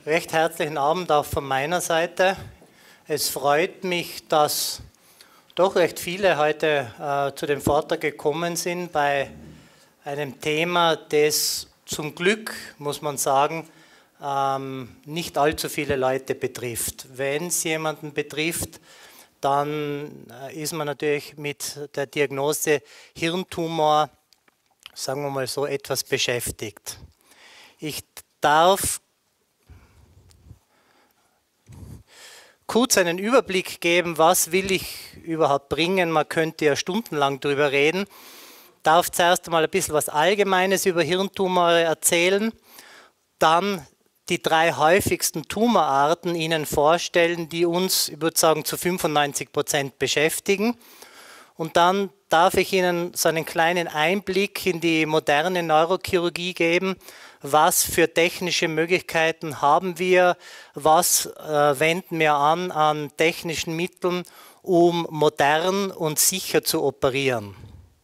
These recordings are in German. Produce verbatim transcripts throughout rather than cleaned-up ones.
Recht herzlichen Abend auch von meiner Seite. Es freut mich, dass doch recht viele heute äh, zu dem Vortrag gekommen sind bei einem Thema, das zum Glück, muss man sagen, ähm, nicht allzu viele Leute betrifft. Wenn es jemanden betrifft, dann äh, ist man natürlich mit der Diagnose Hirntumor, sagen wir mal so, etwas beschäftigt. Ich darf kurz einen Überblick geben, was will ich überhaupt bringen. Man könnte ja stundenlang darüber reden. Ich darf zuerst einmal ein bisschen was Allgemeines über Hirntumore erzählen, dann die drei häufigsten Tumorarten Ihnen vorstellen, die uns, ich würde sagen, zu fünfundneunzig Prozent beschäftigen. Und dann darf ich Ihnen so einen kleinen Einblick in die moderne Neurochirurgie geben. Was für technische Möglichkeiten haben wir? Was äh, wenden wir an an technischen Mitteln, um modern und sicher zu operieren?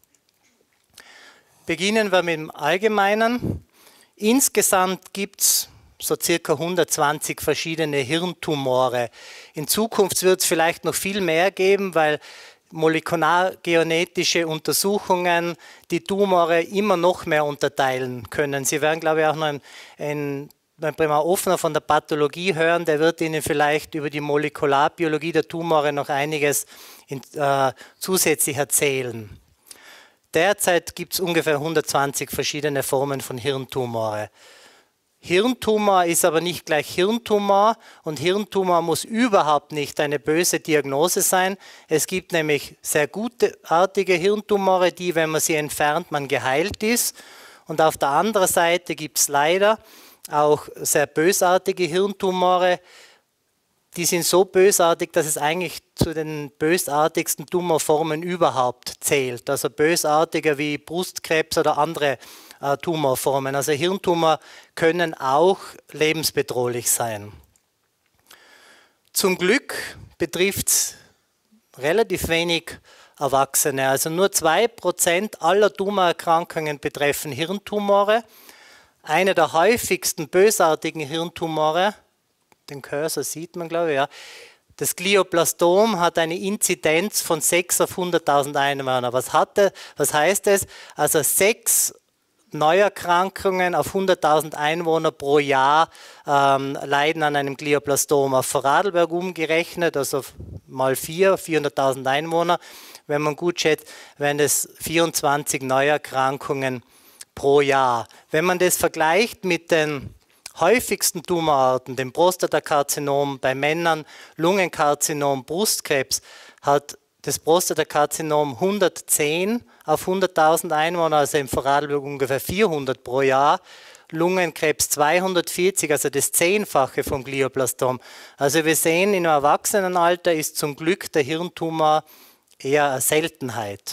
Beginnen wir mit dem Allgemeinen. Insgesamt gibt es so circa hundertzwanzig verschiedene Hirntumore. In Zukunft wird es vielleicht noch viel mehr geben, weil molekulargenetische Untersuchungen die Tumore immer noch mehr unterteilen können. Sie werden, glaube ich, auch noch ein, ein, ein Primar Offner von der Pathologie hören, der wird Ihnen vielleicht über die Molekularbiologie der Tumore noch einiges in, äh, zusätzlich erzählen. Derzeit gibt es ungefähr hundertzwanzig verschiedene Formen von Hirntumore. Hirntumor ist aber nicht gleich Hirntumor und Hirntumor muss überhaupt nicht eine böse Diagnose sein. Es gibt nämlich sehr gutartige Hirntumore, die, wenn man sie entfernt, man geheilt ist. Und auf der anderen Seite gibt es leider auch sehr bösartige Hirntumore. Die sind so bösartig, dass es eigentlich zu den bösartigsten Tumorformen überhaupt zählt. Also bösartiger wie Brustkrebs oder andere äh, Tumorformen. Also Hirntumor können auch lebensbedrohlich sein. Zum Glück betrifft es relativ wenig Erwachsene. Also nur zwei Prozent aller Tumorerkrankungen betreffen Hirntumore. Eine der häufigsten bösartigen Hirntumore, den Cursor sieht man, glaube ich, ja. Das Glioblastom hat eine Inzidenz von sechs auf hunderttausend Einwohner. Was, hatte, was heißt das? Also sechs Neuerkrankungen auf hunderttausend Einwohner pro Jahr ähm, leiden an einem Glioblastom. Auf Vorarlberg umgerechnet, also mal vier, vierhunderttausend Einwohner, wenn man gut schätzt, wären es vierundzwanzig Neuerkrankungen pro Jahr. Wenn man das vergleicht mit den häufigsten Tumorarten, dem Prostatakarzinom bei Männern, Lungenkarzinom, Brustkrebs, hat das Prostatakarzinom hundertzehn auf hunderttausend Einwohner, also im Vorarlberg ungefähr vierhundert pro Jahr, Lungenkrebs zweihundertvierzig, also das Zehnfache vom Glioblastom. Also wir sehen, im Erwachsenenalter ist zum Glück der Hirntumor eher eine Seltenheit.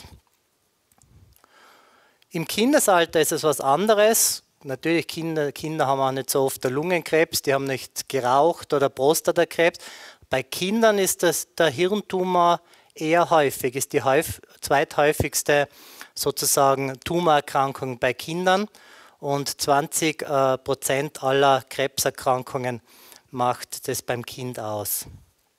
Im Kindesalter ist es was anderes. Natürlich, Kinder, Kinder haben auch nicht so oft der Lungenkrebs, die haben nicht geraucht oder Prostatakrebs. Bei Kindern ist das, der Hirntumor eher häufig, ist die häufig, zweithäufigste sozusagen Tumorerkrankung bei Kindern und zwanzig Prozent aller Krebserkrankungen macht das beim Kind aus.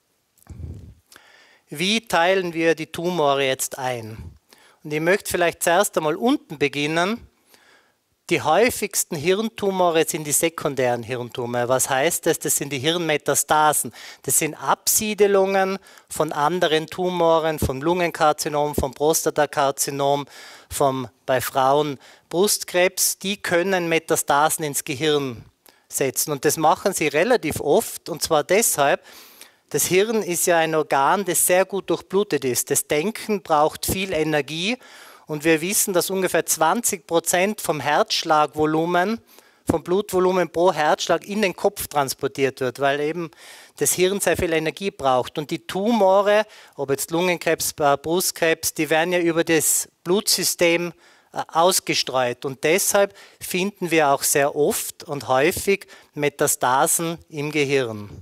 Wie teilen wir die Tumore jetzt ein? Und ich möchte vielleicht zuerst einmal unten beginnen. Die häufigsten Hirntumore sind die sekundären Hirntumore. Was heißt das? Das sind die Hirnmetastasen. Das sind Absiedelungen von anderen Tumoren, vom Lungenkarzinom, vom Prostatakarzinom, vom, bei Frauen Brustkrebs. Die können Metastasen ins Gehirn setzen. Und das machen sie relativ oft. Und zwar deshalb, das Hirn ist ja ein Organ, das sehr gut durchblutet ist. Das Denken braucht viel Energie. Und wir wissen, dass ungefähr zwanzig Prozent vom Herzschlagvolumen, vom Blutvolumen pro Herzschlag in den Kopf transportiert wird, weil eben das Hirn sehr viel Energie braucht. Und die Tumore, ob jetzt Lungenkrebs, Brustkrebs, die werden ja über das Blutsystem ausgestreut. Und deshalb finden wir auch sehr oft und häufig Metastasen im Gehirn.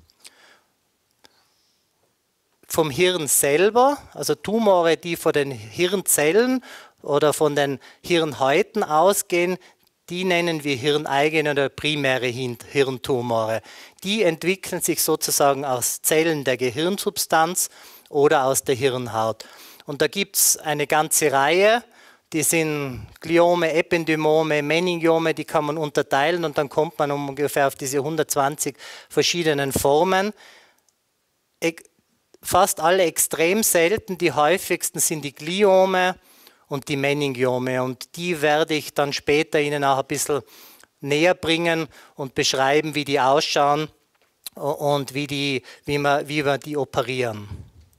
Vom Hirn selber, also Tumore, die von den Hirnzellen oder von den Hirnhäuten ausgehen, die nennen wir hirneigene oder primäre Hirntumore. Die entwickeln sich sozusagen aus Zellen der Gehirnsubstanz oder aus der Hirnhaut. Und da gibt es eine ganze Reihe, die sind Gliome, Ependymome, Meningiome, die kann man unterteilen und dann kommt man um ungefähr auf diese hundertzwanzig verschiedenen Formen. Fast alle extrem selten, die häufigsten sind die Gliome und die Meningiome und die werde ich dann später Ihnen auch ein bisschen näher bringen und beschreiben, wie die ausschauen und wie, die, wie, wir, wie wir die operieren.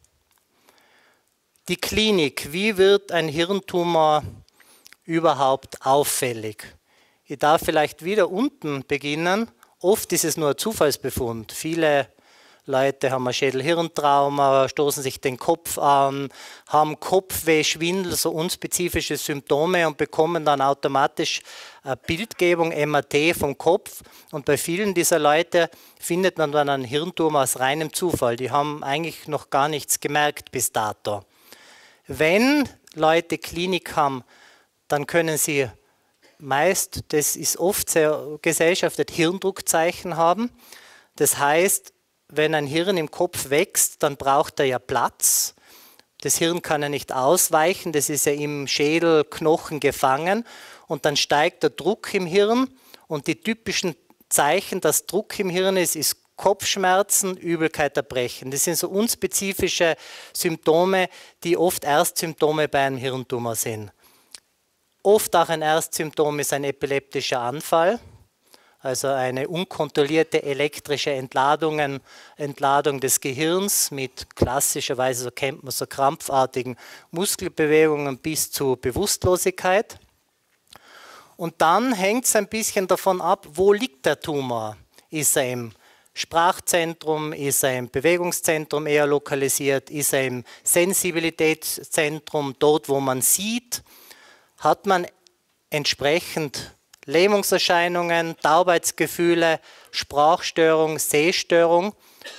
Die Klinik, wie wird ein Hirntumor überhaupt auffällig? Ich darf vielleicht wieder unten beginnen. Oft ist es nur ein Zufallsbefund. Viele Leute haben ein Schädel-Hirntrauma, stoßen sich den Kopf an, haben Kopfweh, Schwindel, so unspezifische Symptome und bekommen dann automatisch eine Bildgebung, M R T vom Kopf. Und bei vielen dieser Leute findet man dann einen Hirntumor aus reinem Zufall. Die haben eigentlich noch gar nichts gemerkt bis dato. Wenn Leute Klinik haben, dann können sie meist, das ist oft sehr gesellschaftet, Hirndruckzeichen haben. Das heißt, wenn ein Hirn im Kopf wächst, dann braucht er ja Platz. Das Hirn kann ja nicht ausweichen, das ist ja im Schädelknochen gefangen und dann steigt der Druck im Hirn und die typischen Zeichen, dass Druck im Hirn ist, ist Kopfschmerzen, Übelkeit, Erbrechen. Das sind so unspezifische Symptome, die oft Erstsymptome bei einem Hirntumor sind. Oft auch ein Erstsymptom ist ein epileptischer Anfall, also eine unkontrollierte elektrische Entladung, Entladung des Gehirns mit klassischerweise, so kennt man so krampfartigen Muskelbewegungen bis zu Bewusstlosigkeit. Und dann hängt es ein bisschen davon ab, wo liegt der Tumor? Ist er im Sprachzentrum, ist er im Bewegungszentrum eher lokalisiert, ist er im Sensibilitätszentrum, dort wo man sieht, hat man entsprechend Lähmungserscheinungen, Taubheitsgefühle, Sprachstörung, Sehstörung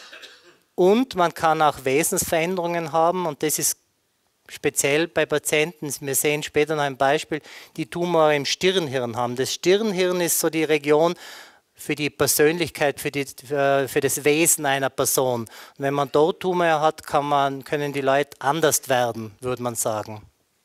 und man kann auch Wesensveränderungen haben und das ist speziell bei Patienten, wir sehen später noch ein Beispiel, die Tumore im Stirnhirn haben. Das Stirnhirn ist so die Region für die Persönlichkeit, für, die, für das Wesen einer Person. Und wenn man dort Tumor hat, kann man, können die Leute anders werden, würde man sagen.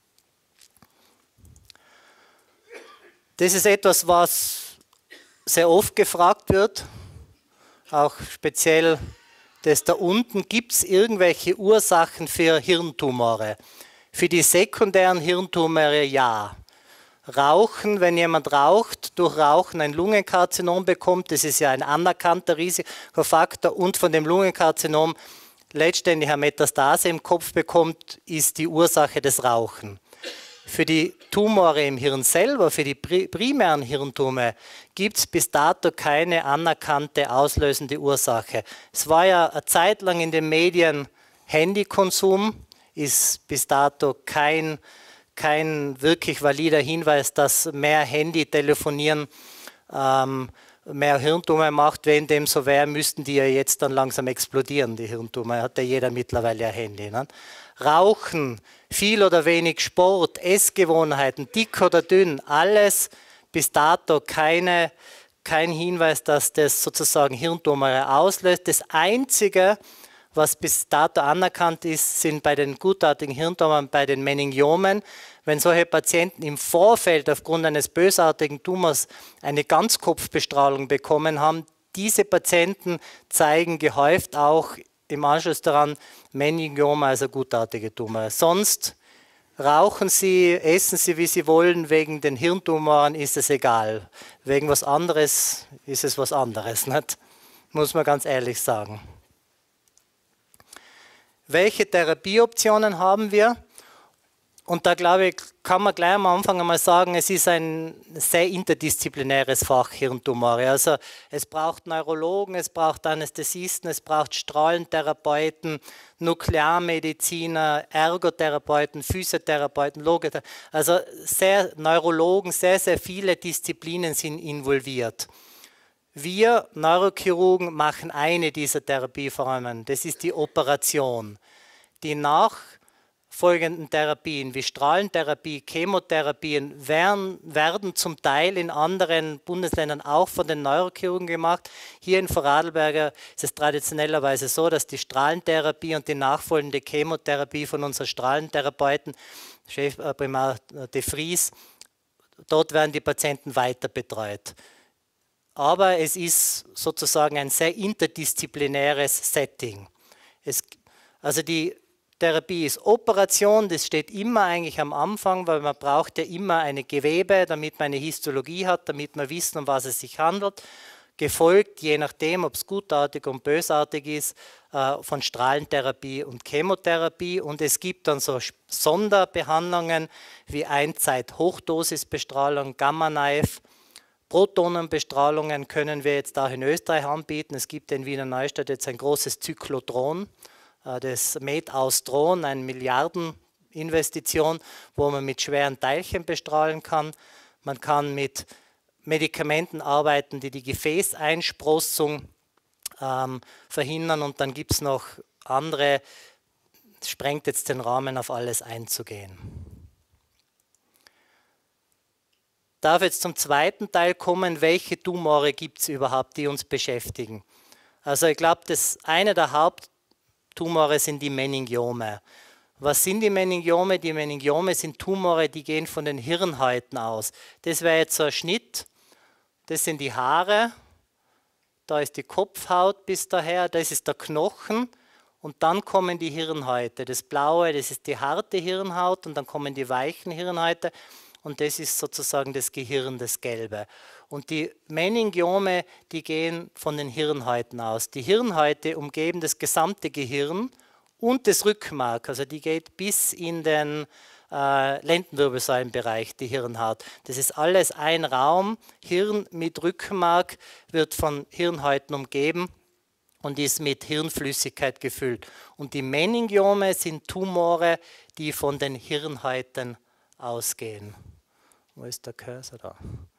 Das ist etwas, was sehr oft gefragt wird, auch speziell das da unten. Gibt es irgendwelche Ursachen für Hirntumore? Für die sekundären Hirntumore ja. Rauchen, wenn jemand raucht, durch Rauchen ein Lungenkarzinom bekommt, das ist ja ein anerkannter Risikofaktor und von dem Lungenkarzinom letztendlich eine Metastase im Kopf bekommt, ist die Ursache des Rauchen. Für die Tumore im Hirn selber, für die primären Hirntumore, gibt es bis dato keine anerkannte auslösende Ursache. Es war ja eine Zeit lang in den Medien Handykonsum, ist bis dato kein kein wirklich valider Hinweis, dass mehr Handy-Telefonieren ähm, mehr Hirntumor macht. Wenn dem so wäre, müssten die ja jetzt dann langsam explodieren, die Hirntumor. Hat ja jeder mittlerweile ein Handy. Ne? Rauchen, viel oder wenig Sport, Essgewohnheiten, dick oder dünn, alles bis dato keine, kein Hinweis, dass das sozusagen Hirntumore auslöst. Das Einzige, was bis dato anerkannt ist, sind bei den gutartigen Hirntumoren, bei den Meningiomen, wenn solche Patienten im Vorfeld aufgrund eines bösartigen Tumors eine Ganzkopfbestrahlung bekommen haben, diese Patienten zeigen gehäuft auch im Anschluss daran Meningiome, also gutartige Tumore. Sonst rauchen Sie, essen Sie, wie Sie wollen, wegen den Hirntumoren ist es egal. Wegen was anderes ist es was anderes, nicht? Muss man ganz ehrlich sagen. Welche Therapieoptionen haben wir? Und da glaube ich, kann man gleich am Anfang einmal sagen, es ist ein sehr interdisziplinäres Fach Hirntumore. Also es braucht Neurologen, es braucht Anästhesisten, es braucht Strahlentherapeuten, Nuklearmediziner, Ergotherapeuten, Physiotherapeuten, Logotherapeuten. Also sehr Neurologen, sehr, sehr viele Disziplinen sind involviert. Wir Neurochirurgen machen eine dieser Therapieformen, das ist die Operation, die nach folgenden Therapien wie Strahlentherapie, Chemotherapien werden, werden zum Teil in anderen Bundesländern auch von den Neurochirurgen gemacht. Hier in Vorarlberger ist es traditionellerweise so, dass die Strahlentherapie und die nachfolgende Chemotherapie von unseren Strahlentherapeuten, Chef äh, Primar de Vries, dort werden die Patienten weiter betreut. Aber es ist sozusagen ein sehr interdisziplinäres Setting. Es, also die Therapie ist Operation, das steht immer eigentlich am Anfang, weil man braucht ja immer eine Gewebe, damit man eine Histologie hat, damit man wissen, um was es sich handelt. Gefolgt, je nachdem, ob es gutartig und bösartig ist, von Strahlentherapie und Chemotherapie. Und es gibt dann so Sonderbehandlungen wie Einzeit-Hochdosisbestrahlung, Gamma-Knife. Protonenbestrahlungen können wir jetzt auch in Österreich anbieten. Es gibt in Wiener Neustadt jetzt ein großes Zyklotron, das Med-Austron, eine Milliardeninvestition, wo man mit schweren Teilchen bestrahlen kann. Man kann mit Medikamenten arbeiten, die die Gefäßeinsprossung ähm, verhindern. Und dann gibt es noch andere, es sprengt jetzt den Rahmen, auf alles einzugehen. Darf jetzt zum zweiten Teil kommen, welche Tumore gibt es überhaupt, die uns beschäftigen. Also ich glaube, das eine der Haupttumore sind die Meningiome. Was sind die Meningiome? Die Meningiome sind Tumore, die gehen von den Hirnhäuten aus. Das wäre jetzt so ein Schnitt, das sind die Haare, da ist die Kopfhaut bis daher, das ist der Knochen und dann kommen die Hirnhäute. Das Blaue, das ist die harte Hirnhaut und dann kommen die weichen Hirnhäute. Und das ist sozusagen das Gehirn, das Gelbe. Und die Meningiome, die gehen von den Hirnhäuten aus. Die Hirnhäute umgeben das gesamte Gehirn und das Rückenmark. Also die geht bis in den äh, Lendenwirbelsäulenbereich, die Hirnhaut. Das ist alles ein Raum. Hirn mit Rückenmark wird von Hirnhäuten umgeben und ist mit Hirnflüssigkeit gefüllt. Und die Meningiome sind Tumore, die von den Hirnhäuten ausgehen. Wo ist der Cursor da?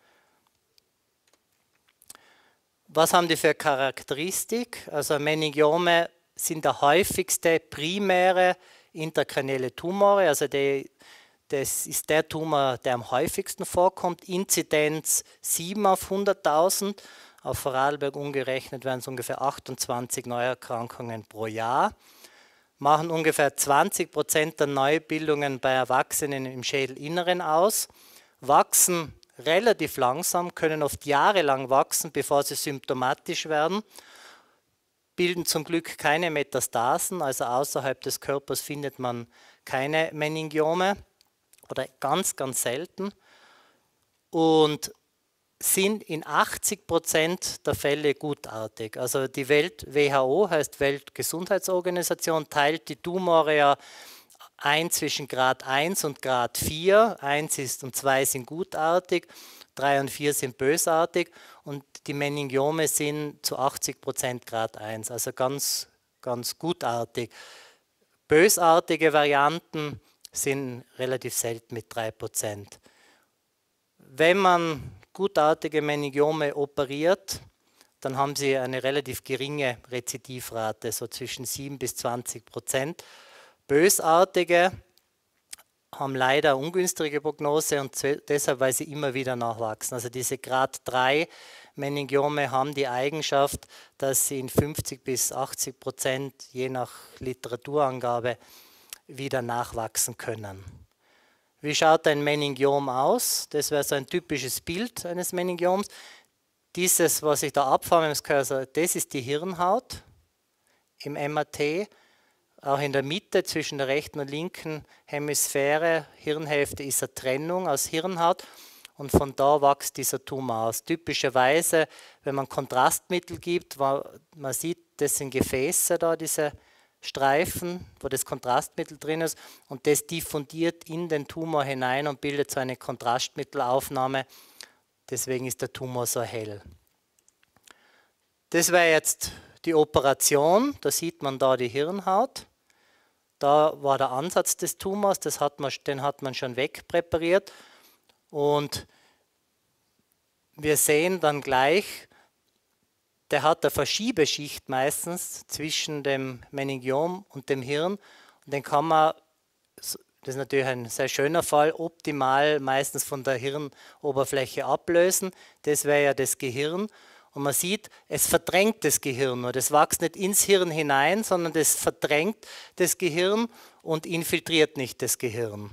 Was haben die für Charakteristik? Also Meningiome sind der häufigste primäre intrakranielle Tumore, also die, das ist der Tumor, der am häufigsten vorkommt. Inzidenz sieben auf hunderttausend. Auf Vorarlberg umgerechnet werden es ungefähr achtundzwanzig Neuerkrankungen pro Jahr. Machen ungefähr zwanzig Prozent der Neubildungen bei Erwachsenen im Schädelinneren aus. Wachsen relativ langsam, können oft jahrelang wachsen, bevor sie symptomatisch werden, bilden zum Glück keine Metastasen, also außerhalb des Körpers findet man keine Meningiome oder ganz, ganz selten und sind in achtzig Prozent der Fälle gutartig. Also die Welt W H O, heißt Weltgesundheitsorganisation, teilt die Tumore ja ein zwischen Grad eins und Grad vier. eins ist und zwei sind gutartig, drei und vier sind bösartig und die Meningiome sind zu achtzig Prozent Grad eins, also ganz, ganz gutartig. Bösartige Varianten sind relativ selten mit drei Prozent. Wenn man gutartige Meningiome operiert, dann haben sie eine relativ geringe Rezidivrate, so zwischen sieben bis zwanzig Prozent. Bösartige haben leider eine ungünstige Prognose und deshalb, weil sie immer wieder nachwachsen. Also diese Grad drei Meningiome haben die Eigenschaft, dass sie in fünfzig bis achtzig Prozent je nach Literaturangabe wieder nachwachsen können. Wie schaut ein Meningiom aus? Das wäre so ein typisches Bild eines Meningioms. Dieses, was ich da abfahre, das ist die Hirnhaut im M R T. Auch in der Mitte zwischen der rechten und linken Hemisphäre, Hirnhälfte, ist eine Trennung aus Hirnhaut und von da wächst dieser Tumor aus. Typischerweise, wenn man Kontrastmittel gibt, man sieht, das sind Gefäße da, diese Streifen, wo das Kontrastmittel drin ist und das diffundiert in den Tumor hinein und bildet so eine Kontrastmittelaufnahme. Deswegen ist der Tumor so hell. Das wäre jetzt die Operation, da sieht man da die Hirnhaut. Da war der Ansatz des Tumors, das hat man, den hat man schon wegpräpariert. Und wir sehen dann gleich, der hat eine Verschiebeschicht meistens zwischen dem Meningiom und dem Hirn. Und den kann man Das ist natürlich ein sehr schöner Fall, optimal meistens von der Hirnoberfläche ablösen. Das wäre ja das Gehirn. Und man sieht, es verdrängt das Gehirn nur. Das wächst nicht ins Hirn hinein, sondern das verdrängt das Gehirn und infiltriert nicht das Gehirn.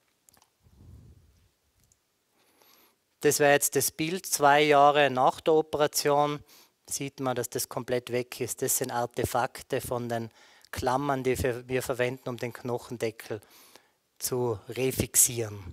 Das wäre jetzt das Bild, zwei Jahre nach der Operation sieht man, dass das komplett weg ist. Das sind Artefakte von den Klammern, die wir verwenden, um den Knochendeckel zu refixieren.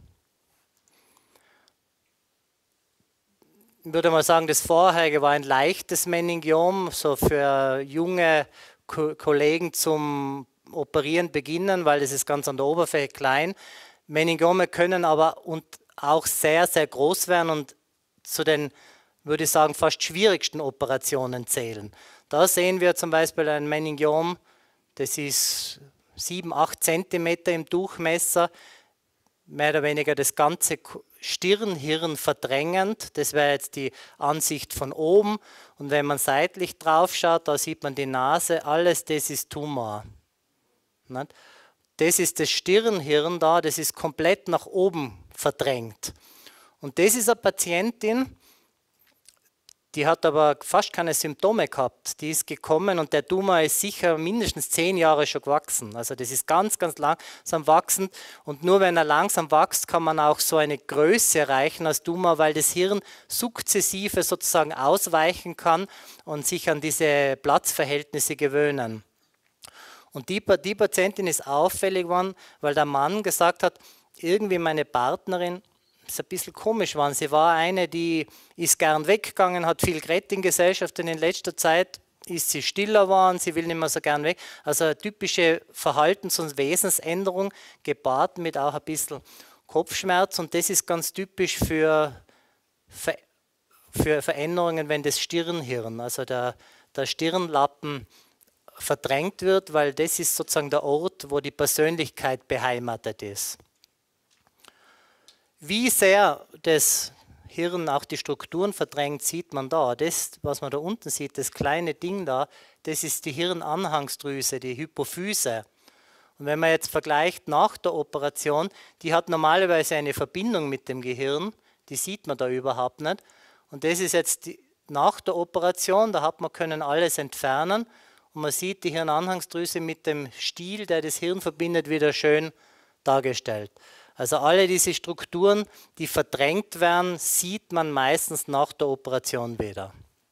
Ich würde mal sagen, das vorherige war ein leichtes Meningiom, so für junge Ko Kollegen zum Operieren beginnen, weil das ist ganz an der Oberfläche klein. Meningiome können aber und auch sehr, sehr groß werden und zu den, würde ich sagen, fast schwierigsten Operationen zählen. Da sehen wir zum Beispiel ein Meningiom, das ist sieben, acht Zentimeter im Durchmesser, mehr oder weniger das ganze Stirnhirn verdrängend. Das wäre jetzt die Ansicht von oben. Und wenn man seitlich drauf schaut, da sieht man die Nase, alles das ist Tumor. Das ist das Stirnhirn da, das ist komplett nach oben verdrängt. Und das ist eine Patientin, die hat aber fast keine Symptome gehabt. Die ist gekommen und der Tumor ist sicher mindestens zehn Jahre schon gewachsen. Also das ist ganz, ganz langsam wachsend. Und nur wenn er langsam wächst, kann man auch so eine Größe erreichen als Tumor, weil das Hirn sukzessive sozusagen ausweichen kann und sich an diese Platzverhältnisse gewöhnen. Und die, die Patientin ist auffällig geworden, weil der Mann gesagt hat, irgendwie meine Partnerin, das ist ein bisschen komisch geworden. Sie war eine, die ist gern weggegangen, hat viel geredet in Gesellschaft und in letzter Zeit ist sie stiller geworden, sie will nicht mehr so gern weg. Also eine typische Verhaltens- und Wesensänderung, gepaart mit auch ein bisschen Kopfschmerz und das ist ganz typisch für, für Veränderungen, wenn das Stirnhirn, also der, der Stirnlappen verdrängt wird, weil das ist sozusagen der Ort, wo die Persönlichkeit beheimatet ist. Wie sehr das Hirn auch die Strukturen verdrängt, sieht man da. Das, was man da unten sieht, das kleine Ding da, das ist die Hirnanhangsdrüse, die Hypophyse. Und wenn man jetzt vergleicht nach der Operation, die hat normalerweise eine Verbindung mit dem Gehirn, die sieht man da überhaupt nicht. Und das ist jetzt die, nach der Operation, da hat man können alles entfernen und man sieht die Hirnanhangsdrüse mit dem Stiel, der das Hirn verbindet, wieder schön dargestellt. Also alle diese Strukturen, die verdrängt werden, sieht man meistens nach der Operation wieder.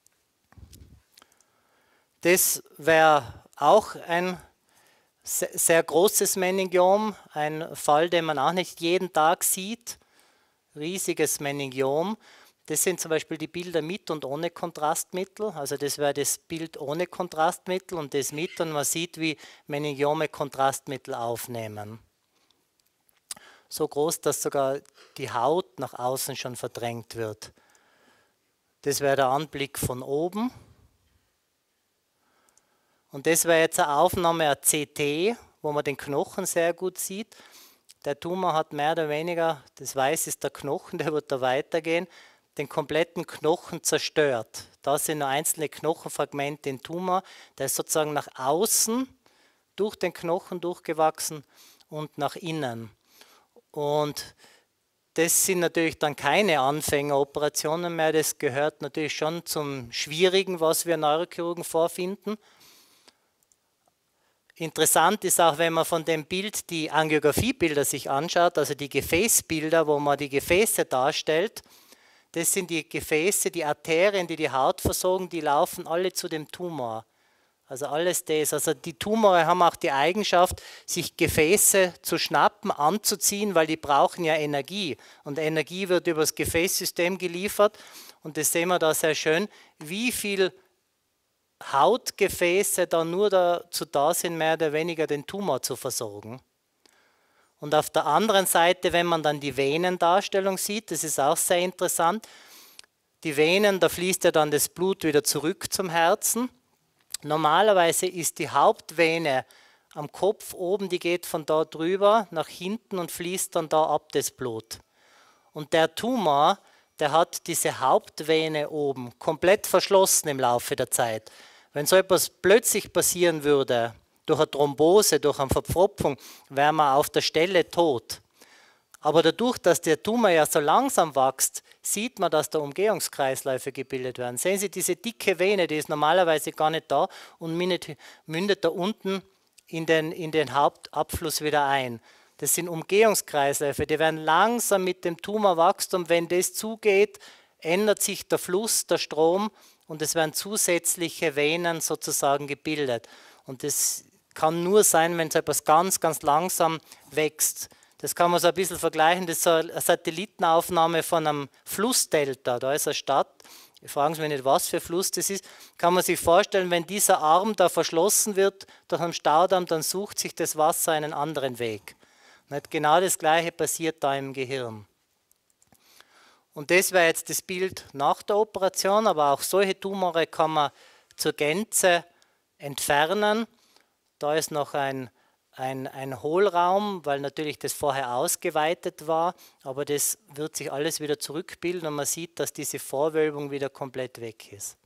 Das wäre auch ein sehr großes Meningiom, ein Fall, den man auch nicht jeden Tag sieht. Riesiges Meningiom. Das sind zum Beispiel die Bilder mit und ohne Kontrastmittel. Also das wäre das Bild ohne Kontrastmittel und das mit und man sieht, wie Meningiome Kontrastmittel aufnehmen. So groß, dass sogar die Haut nach außen schon verdrängt wird. Das wäre der Anblick von oben. Und das wäre jetzt eine Aufnahme, ein C T, wo man den Knochen sehr gut sieht. Der Tumor hat mehr oder weniger, das Weiß ist der Knochen, der wird da weitergehen, den kompletten Knochen zerstört. Da sind nur einzelne Knochenfragmente im Tumor. Der ist sozusagen nach außen durch den Knochen durchgewachsen und nach innen. Und das sind natürlich dann keine Anfängeroperationen mehr, das gehört natürlich schon zum Schwierigen, was wir Neurochirurgen vorfinden. Interessant ist auch, wenn man von dem Bild die Angiografiebilder sich anschaut, also die Gefäßbilder, wo man die Gefäße darstellt, das sind die Gefäße, die Arterien, die die Haut versorgen, die laufen alle zu dem Tumor. Also alles das. Also die Tumore haben auch die Eigenschaft, sich Gefäße zu schnappen, anzuziehen, weil die brauchen ja Energie. Und Energie wird über das Gefäßsystem geliefert. Und das sehen wir da sehr schön, wie viel Hautgefäße da nur dazu da sind, mehr oder weniger den Tumor zu versorgen. Und auf der anderen Seite, wenn man dann die Venendarstellung sieht, das ist auch sehr interessant, die Venen, da fließt ja dann das Blut wieder zurück zum Herzen. Normalerweise ist die Hauptvene am Kopf oben, die geht von da drüber nach hinten und fließt dann da ab das Blut. Und der Tumor, der hat diese Hauptvene oben komplett verschlossen im Laufe der Zeit. Wenn so etwas plötzlich passieren würde, durch eine Thrombose, durch eine Verpfropfung, wäre man auf der Stelle tot. Aber dadurch, dass der Tumor ja so langsam wächst, sieht man, dass da Umgehungskreisläufe gebildet werden. Sehen Sie, diese dicke Vene, die ist normalerweise gar nicht da und mündet, mündet da unten in den, in den Hauptabfluss wieder ein. Das sind Umgehungskreisläufe, die werden langsam mit dem Tumorwachstum, wenn das zugeht, ändert sich der Fluss, der Strom und es werden zusätzliche Venen sozusagen gebildet. Und das kann nur sein, wenn so etwas ganz, ganz langsam wächst. Das kann man so ein bisschen vergleichen, das ist so eine Satellitenaufnahme von einem Flussdelta. Da ist eine Stadt, fragen Sie mich nicht, was für ein Fluss das ist, kann man sich vorstellen, wenn dieser Arm da verschlossen wird durch einen Staudamm, dann sucht sich das Wasser einen anderen Weg. Nicht genau das Gleiche passiert da im Gehirn. Und das wäre jetzt das Bild nach der Operation, aber auch solche Tumore kann man zur Gänze entfernen. Da ist noch ein Ein, ein Hohlraum, weil natürlich das vorher ausgeweitet war, aber das wird sich alles wieder zurückbilden und man sieht, dass diese Vorwölbung wieder komplett weg ist.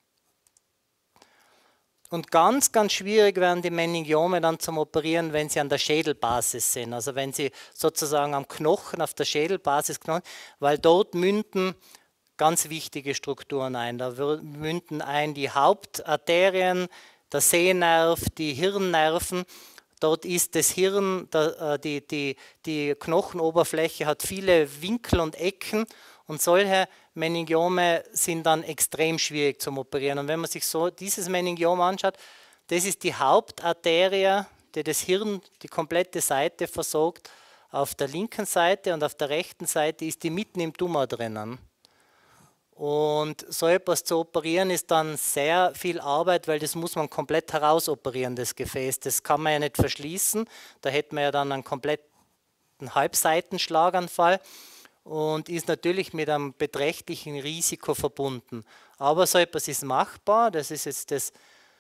Und ganz, ganz schwierig werden die Meningiome dann zum Operieren, wenn sie an der Schädelbasis sind, also wenn sie sozusagen am Knochen, auf der Schädelbasis knochen, weil dort münden ganz wichtige Strukturen ein. Da münden ein die Hauptarterien, der Sehnerv, die Hirnnerven. Dort ist das Hirn, die, die, die Knochenoberfläche hat viele Winkel und Ecken und solche Meningiome sind dann extrem schwierig zum Operieren. Und wenn man sich so dieses Meningiom anschaut, das ist die Hauptarterie, die das Hirn, die komplette Seite versorgt. Auf der linken Seite und auf der rechten Seite ist die mitten im Tumor drinnen. Und so etwas zu operieren ist dann sehr viel Arbeit, weil das muss man komplett herausoperieren, das Gefäß. Das kann man ja nicht verschließen. Da hätte man ja dann einen kompletten Halbseitenschlaganfall und ist natürlich mit einem beträchtlichen Risiko verbunden. Aber so etwas ist machbar. Das ist jetzt das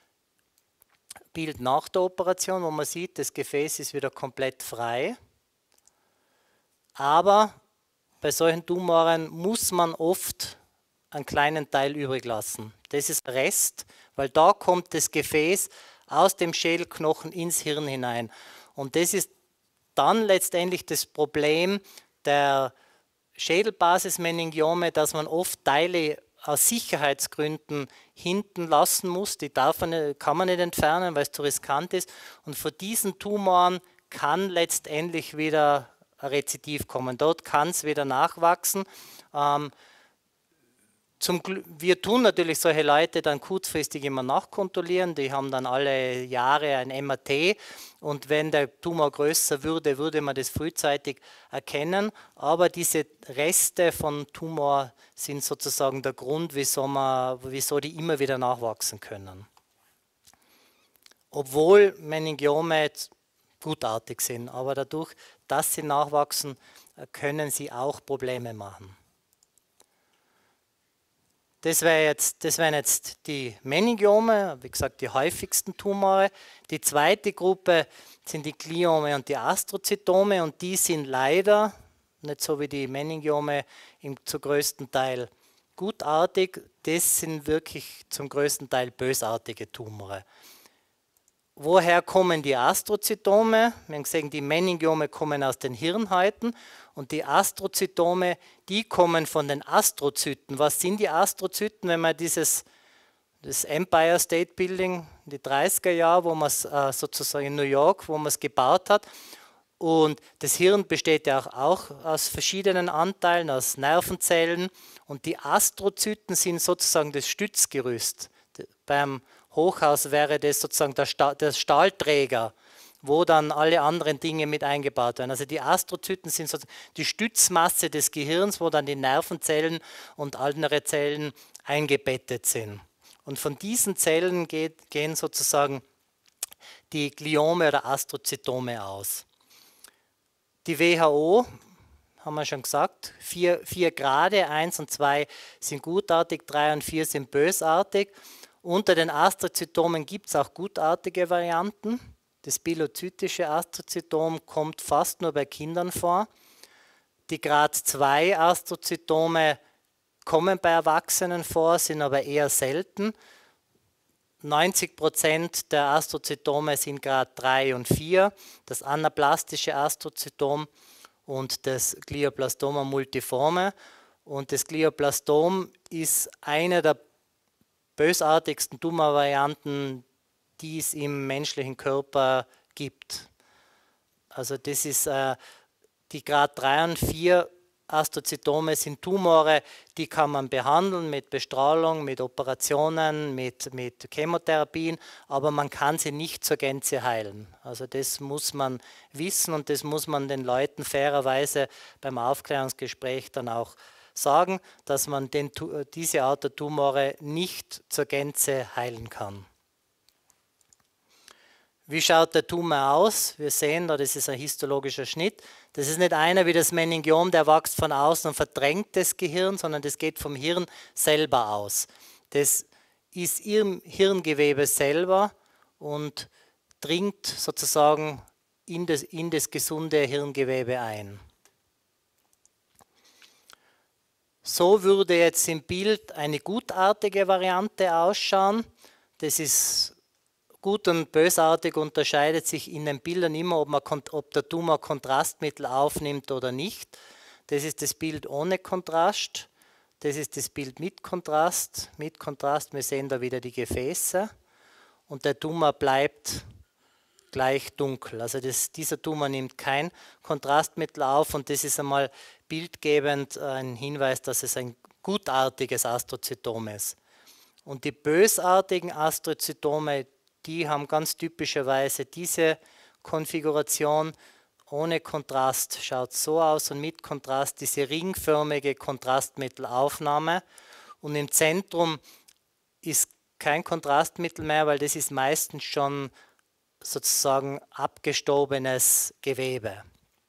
Bild nach der Operation, wo man sieht, das Gefäß ist wieder komplett frei. Aber bei solchen Tumoren muss man oft einen kleinen Teil übrig lassen. Das ist Rest, weil da kommt das Gefäß aus dem Schädelknochen ins Hirn hinein. Und das ist dann letztendlich das Problem der Schädelbasismeningiome, dass man oft Teile aus Sicherheitsgründen hinten lassen muss. Die darf man, kann man nicht entfernen, weil es zu riskant ist. Und von diesen Tumoren kann letztendlich wieder ein Rezidiv kommen. Dort kann es wieder nachwachsen. Ähm, Zum, wir tun natürlich solche Leute dann kurzfristig immer nachkontrollieren, die haben dann alle Jahre ein M R T und wenn der Tumor größer würde, würde man das frühzeitig erkennen, aber diese Reste von Tumor sind sozusagen der Grund, wieso, man, wieso die immer wieder nachwachsen können. Obwohl Meningiome gutartig sind, aber dadurch, dass sie nachwachsen, können sie auch Probleme machen. Das, wär jetzt, das wären jetzt die Meningiome, wie gesagt, die häufigsten Tumore. Die zweite Gruppe sind die Gliome und die Astrozytome und die sind leider, nicht so wie die Meningiome, im, zu größten Teil gutartig. Das sind wirklich zum größten Teil bösartige Tumore. Woher kommen die Astrozytome? Wir haben gesehen, die Meningiome kommen aus den Hirnhäuten und die Astrozytome, die kommen von den Astrozyten. Was sind die Astrozyten, wenn man dieses das Empire State Building in die dreißiger Jahre, wo man es äh, sozusagen in New York, wo man es gebaut hat, und das Hirn besteht ja auch, auch aus verschiedenen Anteilen, aus Nervenzellen und die Astrozyten sind sozusagen das Stützgerüst. Beim Hochhaus wäre das sozusagen der, Stahl, der Stahlträger, wo dann alle anderen Dinge mit eingebaut werden. Also die Astrozyten sind sozusagen die Stützmasse des Gehirns, wo dann die Nervenzellen und andere Zellen eingebettet sind. Und von diesen Zellen geht, gehen sozusagen die Gliome oder Astrozytome aus. Die W H O, haben wir schon gesagt, vier, vier Grade, eins und zwei sind gutartig, drei und vier sind bösartig. Unter den Astrozytomen gibt es auch gutartige Varianten. Das pilozytische Astrozytom kommt fast nur bei Kindern vor. Die Grad zwei Astrozytome kommen bei Erwachsenen vor, sind aber eher selten. neunzig Prozent der Astrozytome sind Grad drei und vier, das anaplastische Astrozytom und das Glioblastoma multiforme. Und das Glioblastom ist eine der bösartigsten Tumorvarianten, die es im menschlichen Körper gibt. Also das ist äh, die Grad drei und vier Astrozytome sind Tumore, die kann man behandeln mit Bestrahlung, mit Operationen, mit, mit Chemotherapien, aber man kann sie nicht zur Gänze heilen. Also das muss man wissen und das muss man den Leuten fairerweise beim Aufklärungsgespräch dann auch sagen, dass man den, diese Art der Tumore nicht zur Gänze heilen kann. Wie schaut der Tumor aus? Wir sehen da, das ist ein histologischer Schnitt. Das ist nicht einer wie das Meningiom, der wächst von außen und verdrängt das Gehirn, sondern das geht vom Hirn selber aus. Das ist im Hirngewebe selber und dringt sozusagen in das, in das gesunde Hirngewebe ein. So würde jetzt im Bild eine gutartige Variante ausschauen. Das ist gut und bösartig, unterscheidet sich in den Bildern immer, ob, man, ob der Tumor Kontrastmittel aufnimmt oder nicht. Das ist das Bild ohne Kontrast. Das ist das Bild mit Kontrast. Mit Kontrast, wir sehen da wieder die Gefäße. Und der Tumor bleibt gleich dunkel. Also das, dieser Tumor nimmt kein Kontrastmittel auf und das ist einmal bildgebend ein Hinweis, dass es ein gutartiges Astrozytom ist. Und die bösartigen Astrozytome, die haben ganz typischerweise diese Konfiguration. Ohne Kontrast schaut so aus und mit Kontrast diese ringförmige Kontrastmittelaufnahme. Und im Zentrum ist kein Kontrastmittel mehr, weil das ist meistens schon sozusagen abgestobenes Gewebe.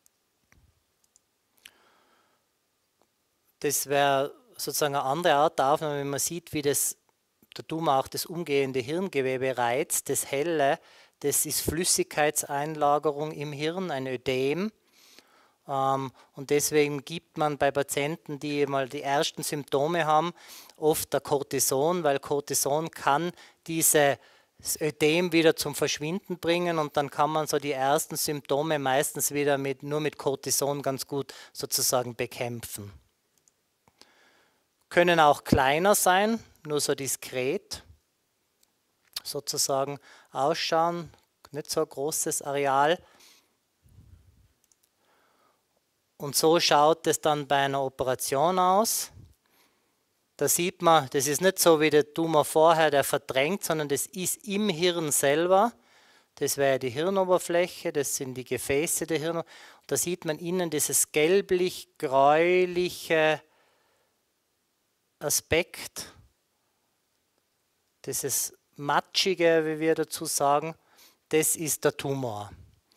Das wäre sozusagen eine andere Art der Aufnahme, wenn man sieht, wie das, der Tumor auch das umgehende Hirngewebe reizt. Das Helle, das ist Flüssigkeitseinlagerung im Hirn, ein Ödem. Ähm, und deswegen gibt man bei Patienten, die mal die ersten Symptome haben, oft der Cortison, weil Cortison kann diese das Ödem wieder zum Verschwinden bringen und dann kann man so die ersten Symptome meistens wieder mit, nur mit Cortison ganz gut sozusagen bekämpfen. Können auch kleiner sein, nur so diskret sozusagen ausschauen, nicht so ein großes Areal. Und so schaut es dann bei einer Operation aus. Da sieht man, das ist nicht so wie der Tumor vorher, der verdrängt, sondern das ist im Hirn selber. Das wäre die Hirnoberfläche, das sind die Gefäße der Hirn. Da sieht man innen dieses gelblich-gräuliche Aspekt, dieses matschige, wie wir dazu sagen, das ist der Tumor.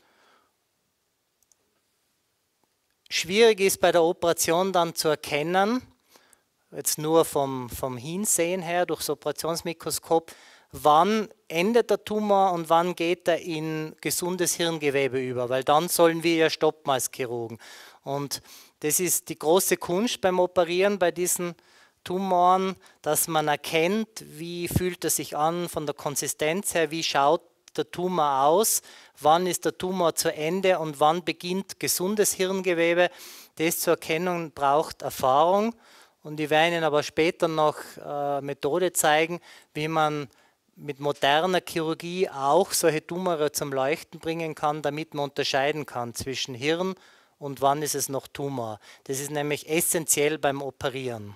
Schwierig ist bei der Operation dann zu erkennen, jetzt nur vom, vom Hinsehen her, durch das Operationsmikroskop, wann endet der Tumor und wann geht er in gesundes Hirngewebe über, weil dann sollen wir ja stoppen als Chirurgen. Und das ist die große Kunst beim Operieren bei diesen Tumoren, dass man erkennt, wie fühlt er sich an von der Konsistenz her, wie schaut der Tumor aus, wann ist der Tumor zu Ende und wann beginnt gesundes Hirngewebe. Das zur Erkennung braucht Erfahrung und ich werde Ihnen aber später noch eine Methode zeigen, wie man mit moderner Chirurgie auch solche Tumore zum Leuchten bringen kann, damit man unterscheiden kann zwischen Hirn und wann ist es noch Tumor. Das ist nämlich essentiell beim Operieren.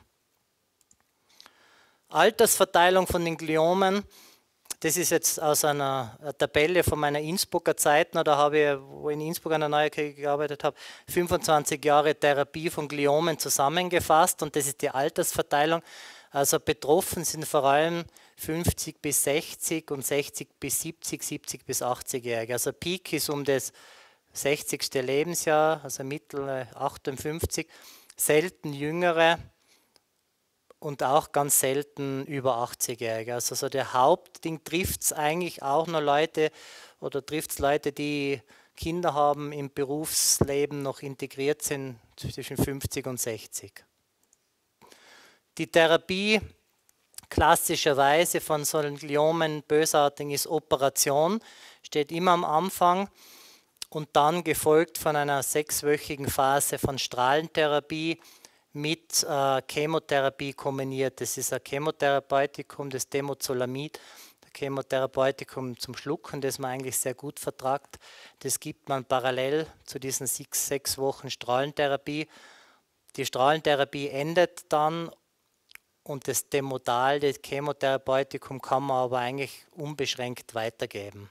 Altersverteilung von den Gliomen. Das ist jetzt aus einer Tabelle von meiner Innsbrucker Zeit, da habe ich, wo ich in Innsbruck an der Neukirche gearbeitet habe, fünfundzwanzig Jahre Therapie von Gliomen zusammengefasst und das ist die Altersverteilung. Also betroffen sind vor allem fünfzig bis sechzig und sechzig bis siebzig, siebzig bis achtzig-Jährige. Also Peak ist um das sechzigste Lebensjahr, also Mittel achtundfünfzig, selten Jüngere. Und auch ganz selten über achtzig-Jährige. Also so der Hauptding trifft es eigentlich auch nur Leute oder trifft es Leute, die Kinder haben, im Berufsleben noch integriert sind, zwischen fünfzig und sechzig. Die Therapie klassischerweise von solchen Gliomen bösartig ist Operation, steht immer am Anfang und dann gefolgt von einer sechswöchigen Phase von Strahlentherapie mit äh, Chemotherapie kombiniert. Das ist ein Chemotherapeutikum, das Temozolomid, der Chemotherapeutikum zum Schlucken, das man eigentlich sehr gut vertragt. Das gibt man parallel zu diesen sechs, sechs Wochen Strahlentherapie. Die Strahlentherapie endet dann und das Demodal, das Chemotherapeutikum, kann man aber eigentlich unbeschränkt weitergeben.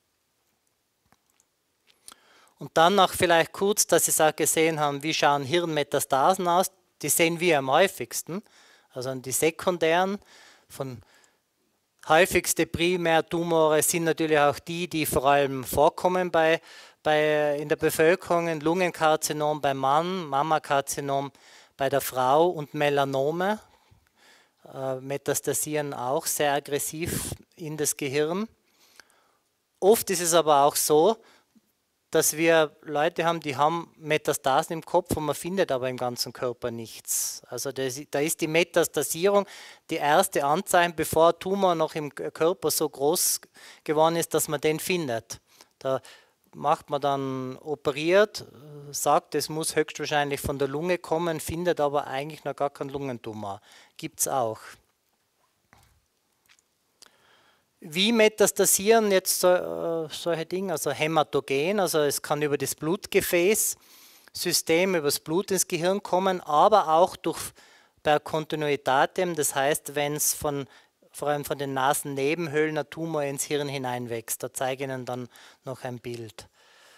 Und dann noch vielleicht kurz, dass Sie es auch gesehen haben, wie schauen Hirnmetastasen aus. Die sehen wir am häufigsten, also die sekundären. Von häufigste Primärtumore sind natürlich auch die, die vor allem vorkommen bei, bei, in der Bevölkerung. Lungenkarzinom beim Mann, Mammakarzinom bei der Frau und Melanome äh, metastasieren auch sehr aggressiv in das Gehirn. Oft ist es aber auch so, dass wir Leute haben, die haben Metastasen im Kopf und man findet aber im ganzen Körper nichts. Also das, da ist die Metastasierung die erste Anzeichen, bevor ein Tumor noch im Körper so groß geworden ist, dass man den findet. Da macht man dann operiert, sagt, es muss höchstwahrscheinlich von der Lunge kommen, findet aber eigentlich noch gar keinen Lungentumor. Gibt es auch. Wie metastasieren jetzt so, äh, solche Dinge? Also hämatogen, also es kann über das Blutgefäßsystem, über das Blut ins Gehirn kommen, aber auch durch per Continuitatem, das heißt, wenn es von, vor allem von den Nasennebenhöhlen ein Tumor ins Hirn hineinwächst. Da zeige ich Ihnen dann noch ein Bild.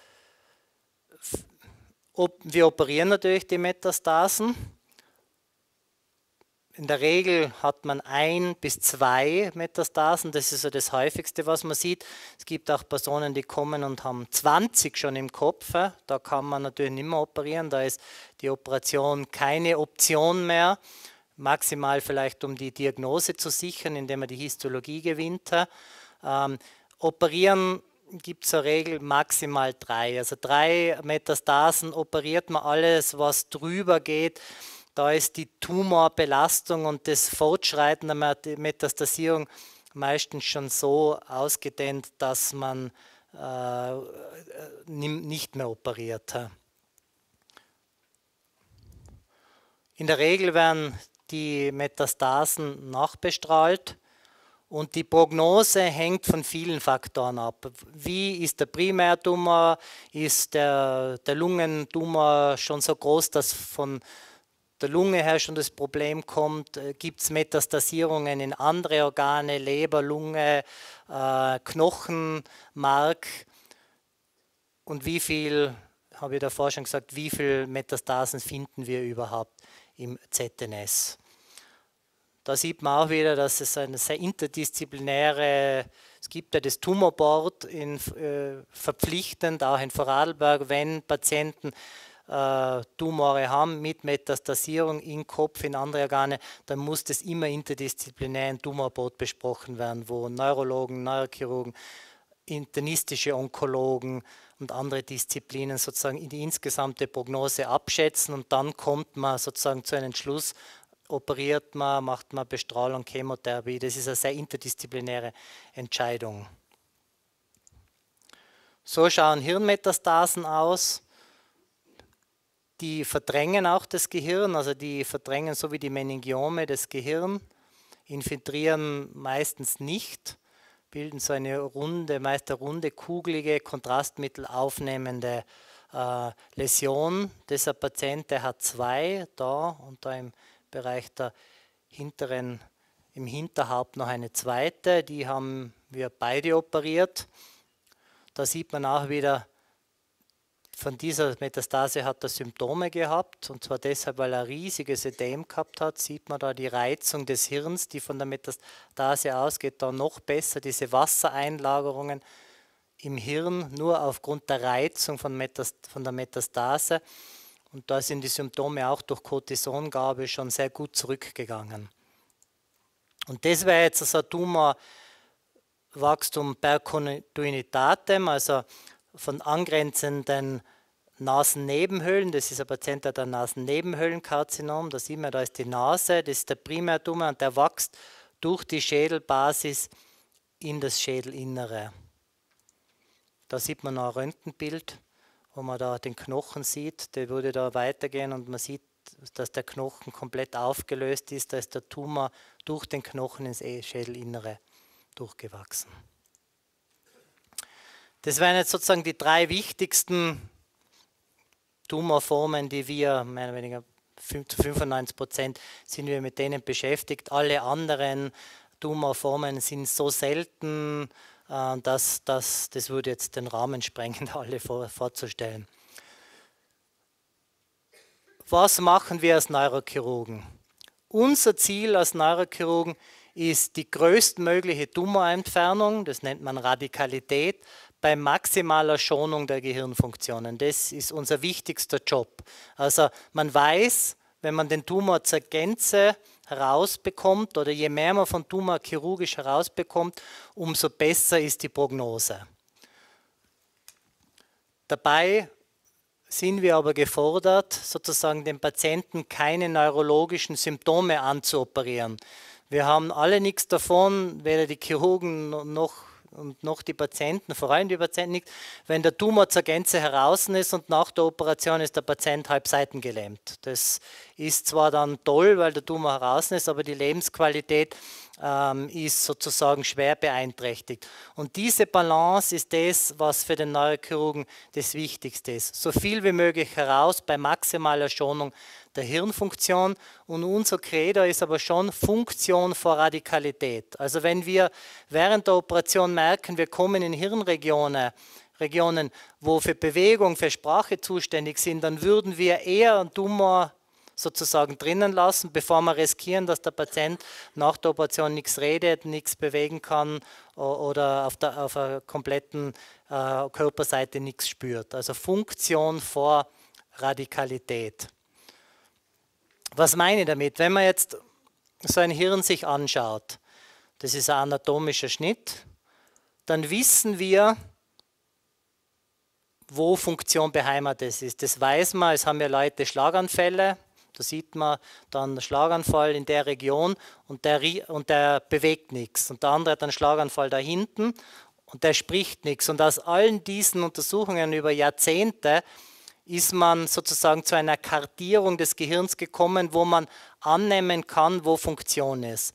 Wir operieren natürlich die Metastasen. In der Regel hat man ein bis zwei Metastasen, das ist so das häufigste, was man sieht. Es gibt auch Personen, die kommen und haben zwanzig schon im Kopf. Da kann man natürlich nicht mehr operieren, da ist die Operation keine Option mehr. Maximal vielleicht, um die Diagnose zu sichern, indem man die Histologie gewinnt. Ähm, operieren gibt es in der Regel maximal drei. Also drei Metastasen operiert man alles, was drüber geht. Da ist die Tumorbelastung und das Fortschreiten der Metastasierung meistens schon so ausgedehnt, dass man äh, nicht mehr operiert. In der Regel werden die Metastasen nachbestrahlt und die Prognose hängt von vielen Faktoren ab. Wie ist der Primärtumor? Ist der, der Lungentumor schon so groß, dass von der Lunge her schon das Problem kommt? Gibt es Metastasierungen in andere Organe, Leber, Lunge, äh, Knochen, Mark? Und wie viel, habe ich davor schon gesagt, wie viele Metastasen finden wir überhaupt im Z N S? Da sieht man auch wieder, dass es eine sehr interdisziplinäre, es gibt ja das Tumorboard in, äh, verpflichtend, auch in Vorarlberg, wenn Patienten äh, Tumore haben mit Metastasierung in Kopf, in andere Organe, dann muss das immer interdisziplinär im Tumorboard besprochen werden, wo Neurologen, Neurochirurgen, internistische Onkologen und andere Disziplinen sozusagen die insgesamte Prognose abschätzen und dann kommt man sozusagen zu einem Entschluss, operiert man, macht man Bestrahlung, Chemotherapie. Das ist eine sehr interdisziplinäre Entscheidung. So schauen Hirnmetastasen aus. Die verdrängen auch das Gehirn, also die verdrängen so wie die Meningiome das Gehirn, infiltrieren meistens nicht, bilden so eine runde, meist eine runde, kugelige, Kontrastmittel aufnehmende äh, Läsion. Dieser Patient, der hat zwei, da und da im Bereich der hinteren, im Hinterhaupt noch eine zweite, die haben wir beide operiert. Da sieht man auch wieder, von dieser Metastase hat er Symptome gehabt, und zwar deshalb, weil er ein riesiges Ödem gehabt hat, sieht man da die Reizung des Hirns, die von der Metastase ausgeht, da noch besser, diese Wassereinlagerungen im Hirn, nur aufgrund der Reizung von, Metast von der Metastase. Und da sind die Symptome auch durch Cortisongabe schon sehr gut zurückgegangen. Und das wäre jetzt also ein Tumorwachstum per Continuitatem, also von angrenzenden Nasennebenhöhlen. Das ist ein Patient, der hat ein Nasennebenhöhlenkarzinom. Da sieht man, da ist die Nase, das ist der Primärtumor und der wächst durch die Schädelbasis in das Schädelinnere. Da sieht man noch ein Röntgenbild, wo man da den Knochen sieht. Der würde da weitergehen und man sieht, dass der Knochen komplett aufgelöst ist. Da ist der Tumor durch den Knochen ins Schädelinnere durchgewachsen. Das wären jetzt sozusagen die drei wichtigsten Tumorformen, die wir, mehr oder weniger zu fünfundneunzig Prozent sind wir mit denen beschäftigt. Alle anderen Tumorformen sind so selten, dass, dass das würde jetzt den Rahmen sprengen, alle vor, vorzustellen. Was machen wir als Neurochirurgen? Unser Ziel als Neurochirurgen ist die größtmögliche Tumorentfernung, das nennt man Radikalität, bei maximaler Schonung der Gehirnfunktionen. Das ist unser wichtigster Job. Also man weiß, wenn man den Tumor zur Gänze herausbekommt oder je mehr man von Tumor chirurgisch herausbekommt, umso besser ist die Prognose. Dabei sind wir aber gefordert, sozusagen dem Patienten keine neurologischen Symptome anzuoperieren. Wir haben alle nichts davon, weder die Chirurgen noch und noch die Patienten, vor allem die Patienten nicht, wenn der Tumor zur Gänze heraus ist und nach der Operation ist der Patient halb seitengelähmt. Das ist zwar dann toll, weil der Tumor heraus ist, aber die Lebensqualität ähm, ist sozusagen schwer beeinträchtigt. Und diese Balance ist das, was für den Neurochirurgen das Wichtigste ist. So viel wie möglich heraus bei maximaler Schonung der Hirnfunktion, und unser Credo ist aber schon Funktion vor Radikalität. Also wenn wir während der Operation merken, wir kommen in Hirnregionen, Regionen, wo für Bewegung, für Sprache zuständig sind, dann würden wir eher einen Tumor sozusagen drinnen lassen, bevor wir riskieren, dass der Patient nach der Operation nichts redet, nichts bewegen kann oder auf der, auf der kompletten äh, Körperseite nichts spürt. Also Funktion vor Radikalität. Was meine ich damit? Wenn man jetzt so ein Hirn sich anschaut, das ist ein anatomischer Schnitt, dann wissen wir, wo Funktion beheimatet ist. Das weiß man, es haben ja Leute Schlaganfälle, da sieht man dann einen Schlaganfall in der Region und der, und der bewegt nichts. Und der andere hat einen Schlaganfall da hinten und der spricht nichts. Und aus allen diesen Untersuchungen über Jahrzehnte ist man sozusagen zu einer Kartierung des Gehirns gekommen, wo man annehmen kann, wo Funktion ist.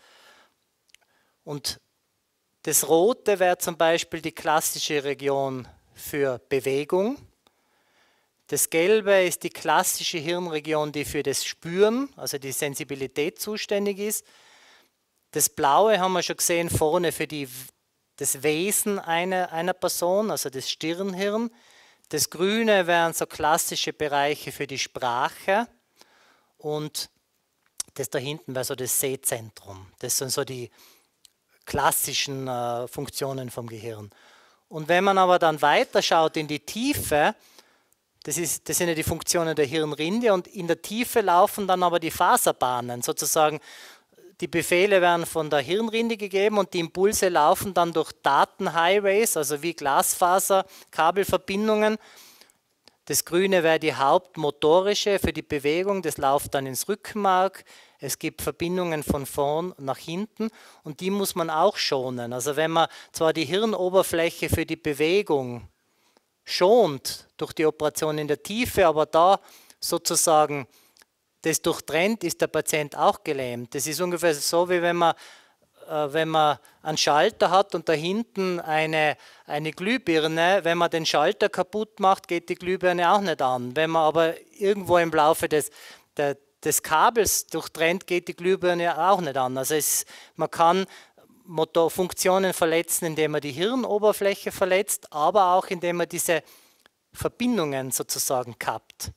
Und das Rote wäre zum Beispiel die klassische Region für Bewegung. Das Gelbe ist die klassische Hirnregion, die für das Spüren, also die Sensibilität zuständig ist. Das Blaue haben wir schon gesehen, vorne für die, das Wesen einer, einer Person, also das Stirnhirn. Das Grüne wären so klassische Bereiche für die Sprache und das da hinten wäre so das Sehzentrum. Das sind so die klassischen äh, Funktionen vom Gehirn. Und wenn man aber dann weiter schaut in die Tiefe, das, ist, das sind ja die Funktionen der Hirnrinde und in der Tiefe laufen dann aber die Faserbahnen, sozusagen die Befehle werden von der Hirnrinde gegeben und die Impulse laufen dann durch Datenhighways, also wie Glasfaserkabelverbindungen. Das Grüne wäre die hauptmotorische für die Bewegung, das läuft dann ins Rückenmark. Es gibt Verbindungen von vorn nach hinten und die muss man auch schonen. Also wenn man zwar die Hirnoberfläche für die Bewegung schont durch die Operation in der Tiefe, aber da sozusagen das durchtrennt, ist der Patient auch gelähmt. Das ist ungefähr so, wie wenn man, äh, wenn man einen Schalter hat und da hinten eine, eine Glühbirne. Wenn man den Schalter kaputt macht, geht die Glühbirne auch nicht an. Wenn man aber irgendwo im Laufe des, der, des Kabels durchtrennt, geht die Glühbirne auch nicht an. Also es, man kann Motorfunktionen verletzen, indem man die Hirnoberfläche verletzt, aber auch indem man diese Verbindungen sozusagen kappt.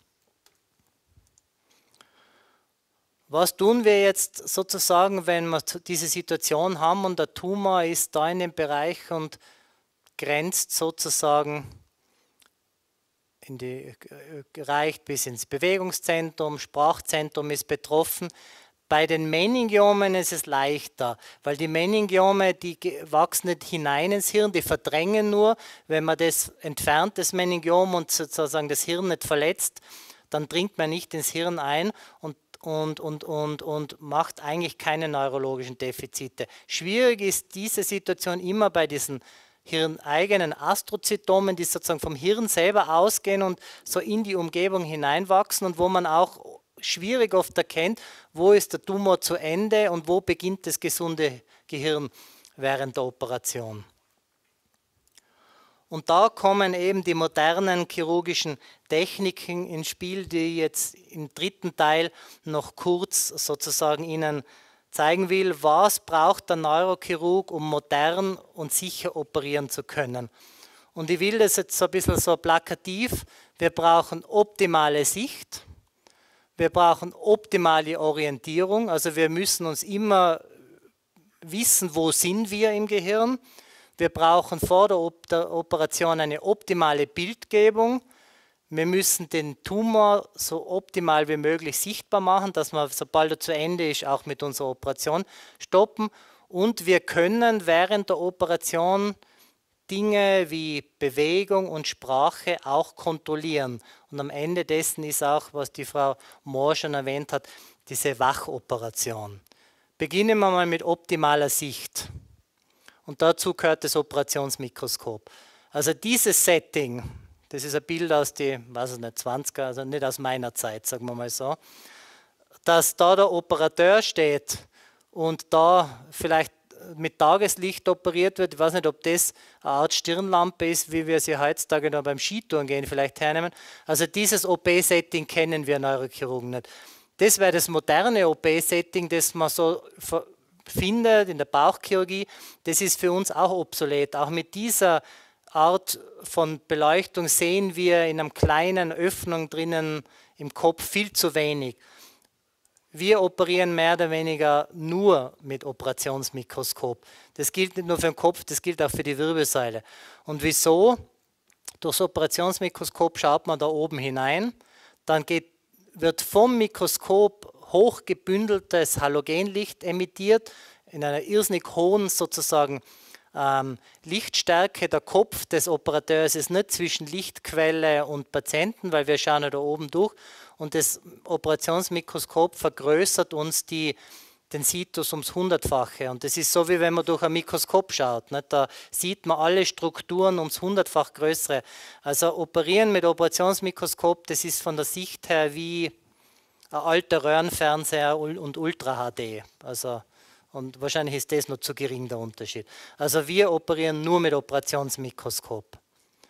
Was tun wir jetzt sozusagen, wenn wir diese Situation haben und der Tumor ist da in dem Bereich und grenzt sozusagen, in die, reicht bis ins Bewegungszentrum, Sprachzentrum ist betroffen. Bei den Meningiomen ist es leichter, weil die Meningiome, die wachsen nicht hinein ins Hirn, die verdrängen nur. Wenn man das entfernt, das Meningiom, und sozusagen das Hirn nicht verletzt, dann dringt man nicht ins Hirn ein und und, und, und, und macht eigentlich keine neurologischen Defizite. Schwierig ist diese Situation immer bei diesen hirneigenen Astrozytomen, die sozusagen vom Hirn selber ausgehen und so in die Umgebung hineinwachsen und wo man auch schwierig oft erkennt, wo ist der Tumor zu Ende und wo beginnt das gesunde Gehirn während der Operation. Und da kommen eben die modernen chirurgischen Techniken ins Spiel, die ich jetzt im dritten Teil noch kurz sozusagen Ihnen zeigen will, was braucht der Neurochirurg, um modern und sicher operieren zu können. Und ich will das jetzt so ein bisschen so plakativ. Wir brauchen optimale Sicht, wir brauchen optimale Orientierung, also wir müssen uns immer wissen, wo sind wir im Gehirn. Wir brauchen vor der Operation eine optimale Bildgebung. Wir müssen den Tumor so optimal wie möglich sichtbar machen, dass wir, sobald er zu Ende ist, auch mit unserer Operation stoppen. Und wir können während der Operation Dinge wie Bewegung und Sprache auch kontrollieren. Und am Ende dessen ist auch, was die Frau Mohr schon erwähnt hat, diese Wachoperation. Beginnen wir mal mit optimaler Sicht. Und dazu gehört das Operationsmikroskop. Also dieses Setting, das ist ein Bild aus den, weiß ich nicht, zwanziger, also nicht aus meiner Zeit, sagen wir mal so, dass da der Operateur steht und da vielleicht mit Tageslicht operiert wird. Ich weiß nicht, ob das eine Art Stirnlampe ist, wie wir sie heutzutage noch beim Skitouren gehen vielleicht hernehmen. Also dieses O P-Setting kennen wir Neurochirurgen nicht. Das wäre das moderne O P-Setting, das man so findet in der Bauchchirurgie. Das ist für uns auch obsolet. Auch mit dieser Art von Beleuchtung sehen wir in einer kleinen Öffnung drinnen im Kopf viel zu wenig. Wir operieren mehr oder weniger nur mit Operationsmikroskop. Das gilt nicht nur für den Kopf, das gilt auch für die Wirbelsäule. Und wieso? Durchs Operationsmikroskop schaut man da oben hinein, dann geht, wird vom Mikroskop hochgebündeltes Halogenlicht emittiert, in einer irrsinnig hohen sozusagen ähm, Lichtstärke. Der Kopf des Operateurs ist nicht zwischen Lichtquelle und Patienten, weil wir schauen ja da oben durch. Und das Operationsmikroskop vergrößert uns die, den Situs ums Hundertfache. Und das ist so, wie wenn man durch ein Mikroskop schaut. Nicht? Da sieht man alle Strukturen ums Hundertfach größere. Also operieren mit Operationsmikroskop, das ist von der Sicht her wie ein alter Röhrenfernseher und Ultra H D. Also, und wahrscheinlich ist das noch zu gering der Unterschied. Also wir operieren nur mit Operationsmikroskop.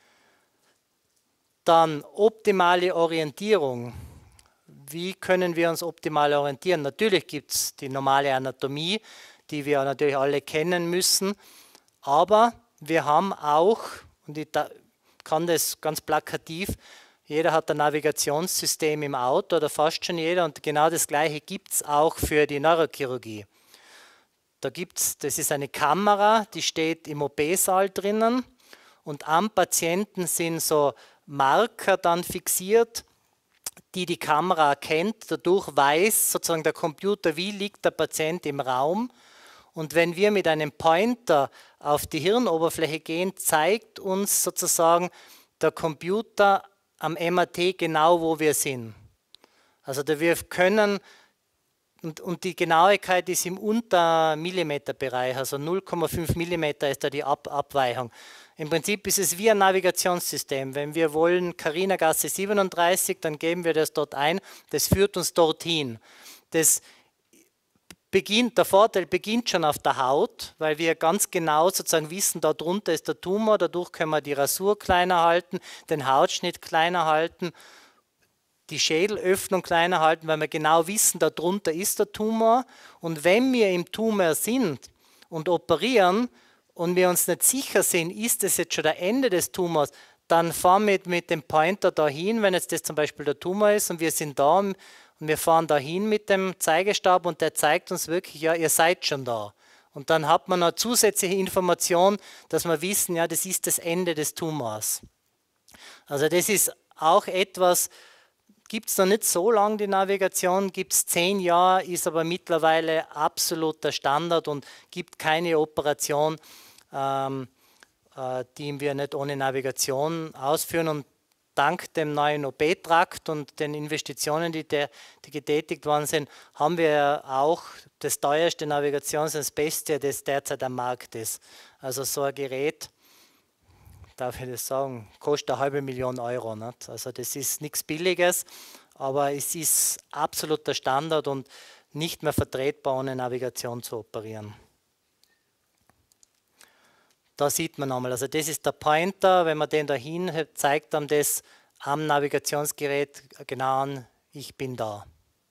Dann optimale Orientierung. Wie können wir uns optimal orientieren? Natürlich gibt es die normale Anatomie, die wir natürlich alle kennen müssen, aber wir haben auch, und ich kann das ganz plakativ, jeder hat ein Navigationssystem im Auto oder fast schon jeder und genau das Gleiche gibt es auch für die Neurochirurgie. Da gibt's, das ist eine Kamera, die steht im O P-Saal drinnen und am Patienten sind so Marker dann fixiert, die die Kamera erkennt. Dadurch weiß sozusagen der Computer, wie liegt der Patient im Raum. Und wenn wir mit einem Pointer auf die Hirnoberfläche gehen, zeigt uns sozusagen der Computer am M R T genau, wo wir sind. Also wir können, und, und die Genauigkeit ist im Unter-Millimeter-Bereich, also null Komma fünf Millimeter ist da die Ab Abweichung. Im Prinzip ist es wie ein Navigationssystem. Wenn wir wollen Carina-Gasse siebenunddreißig, dann geben wir das dort ein, das führt uns dorthin. Das beginnt, der Vorteil beginnt schon auf der Haut, weil wir ganz genau sozusagen wissen, da drunter ist der Tumor, dadurch können wir die Rasur kleiner halten, den Hautschnitt kleiner halten, die Schädelöffnung kleiner halten, weil wir genau wissen, da drunter ist der Tumor. Und wenn wir im Tumor sind und operieren und wir uns nicht sicher sind, ist das jetzt schon der Ende des Tumors, dann fahren wir mit, mit dem Pointer dahin, wenn jetzt das zum Beispiel der Tumor ist und wir sind da und wir fahren dahin mit dem Zeigestab und der zeigt uns wirklich, ja, ihr seid schon da. Und dann hat man eine zusätzliche Information, dass wir wissen, ja, das ist das Ende des Tumors. Also das ist auch etwas, gibt es noch nicht so lange die Navigation, gibt es zehn Jahre, ist aber mittlerweile absoluter Standard und gibt keine Operation, ähm, äh, die wir nicht ohne Navigation ausführen. Und dank dem neuen O P-Trakt und den Investitionen, die, der, die getätigt worden sind, haben wir auch das teuerste Navigations- und das Beste, das derzeit am Markt ist. Also so ein Gerät, darf ich das sagen, kostet eine halbe Million Euro. Nicht? Also das ist nichts Billiges, aber es ist absoluter Standard und nicht mehr vertretbar, ohne Navigation zu operieren. Da sieht man nochmal, also das ist der Pointer, wenn man den da hin zeigt, dann das am Navigationsgerät genau an, ich bin da.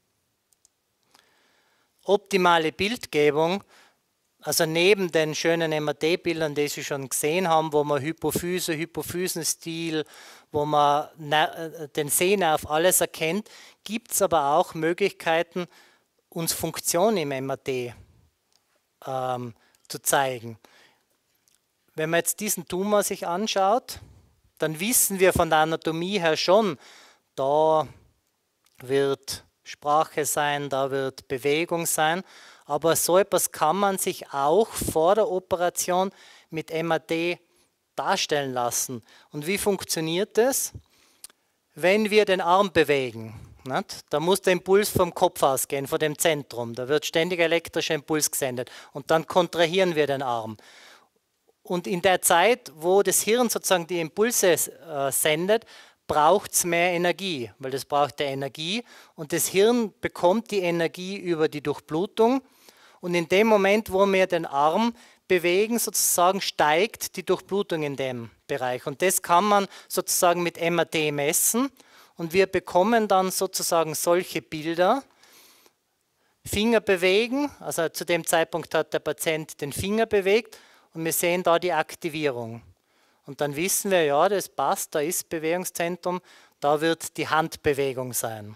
Optimale Bildgebung, also neben den schönen M R T-Bildern, die Sie schon gesehen haben, wo man Hypophyse, Hypophysenstil, wo man den Sehnerv alles erkennt, gibt es aber auch Möglichkeiten, uns Funktion im M R T ähm, zu zeigen. Wenn man jetzt diesen Tumor sich anschaut, dann wissen wir von der Anatomie her schon, da wird Sprache sein, da wird Bewegung sein, aber so etwas kann man sich auch vor der Operation mit M R T darstellen lassen. Und wie funktioniert das? Wenn wir den Arm bewegen, nicht? Da muss der Impuls vom Kopf ausgehen, von dem Zentrum, da wird ständig elektrischer Impuls gesendet und dann kontrahieren wir den Arm. Und in der Zeit, wo das Hirn sozusagen die Impulse äh, sendet, braucht es mehr Energie, weil das braucht ja Energie und das Hirn bekommt die Energie über die Durchblutung und in dem Moment, wo wir den Arm bewegen, sozusagen steigt die Durchblutung in dem Bereich und das kann man sozusagen mit M R T messen und wir bekommen dann sozusagen solche Bilder. Finger bewegen, also zu dem Zeitpunkt hat der Patient den Finger bewegt und wir sehen da die Aktivierung. Und dann wissen wir, ja, das passt, da ist Bewegungszentrum, da wird die Handbewegung sein.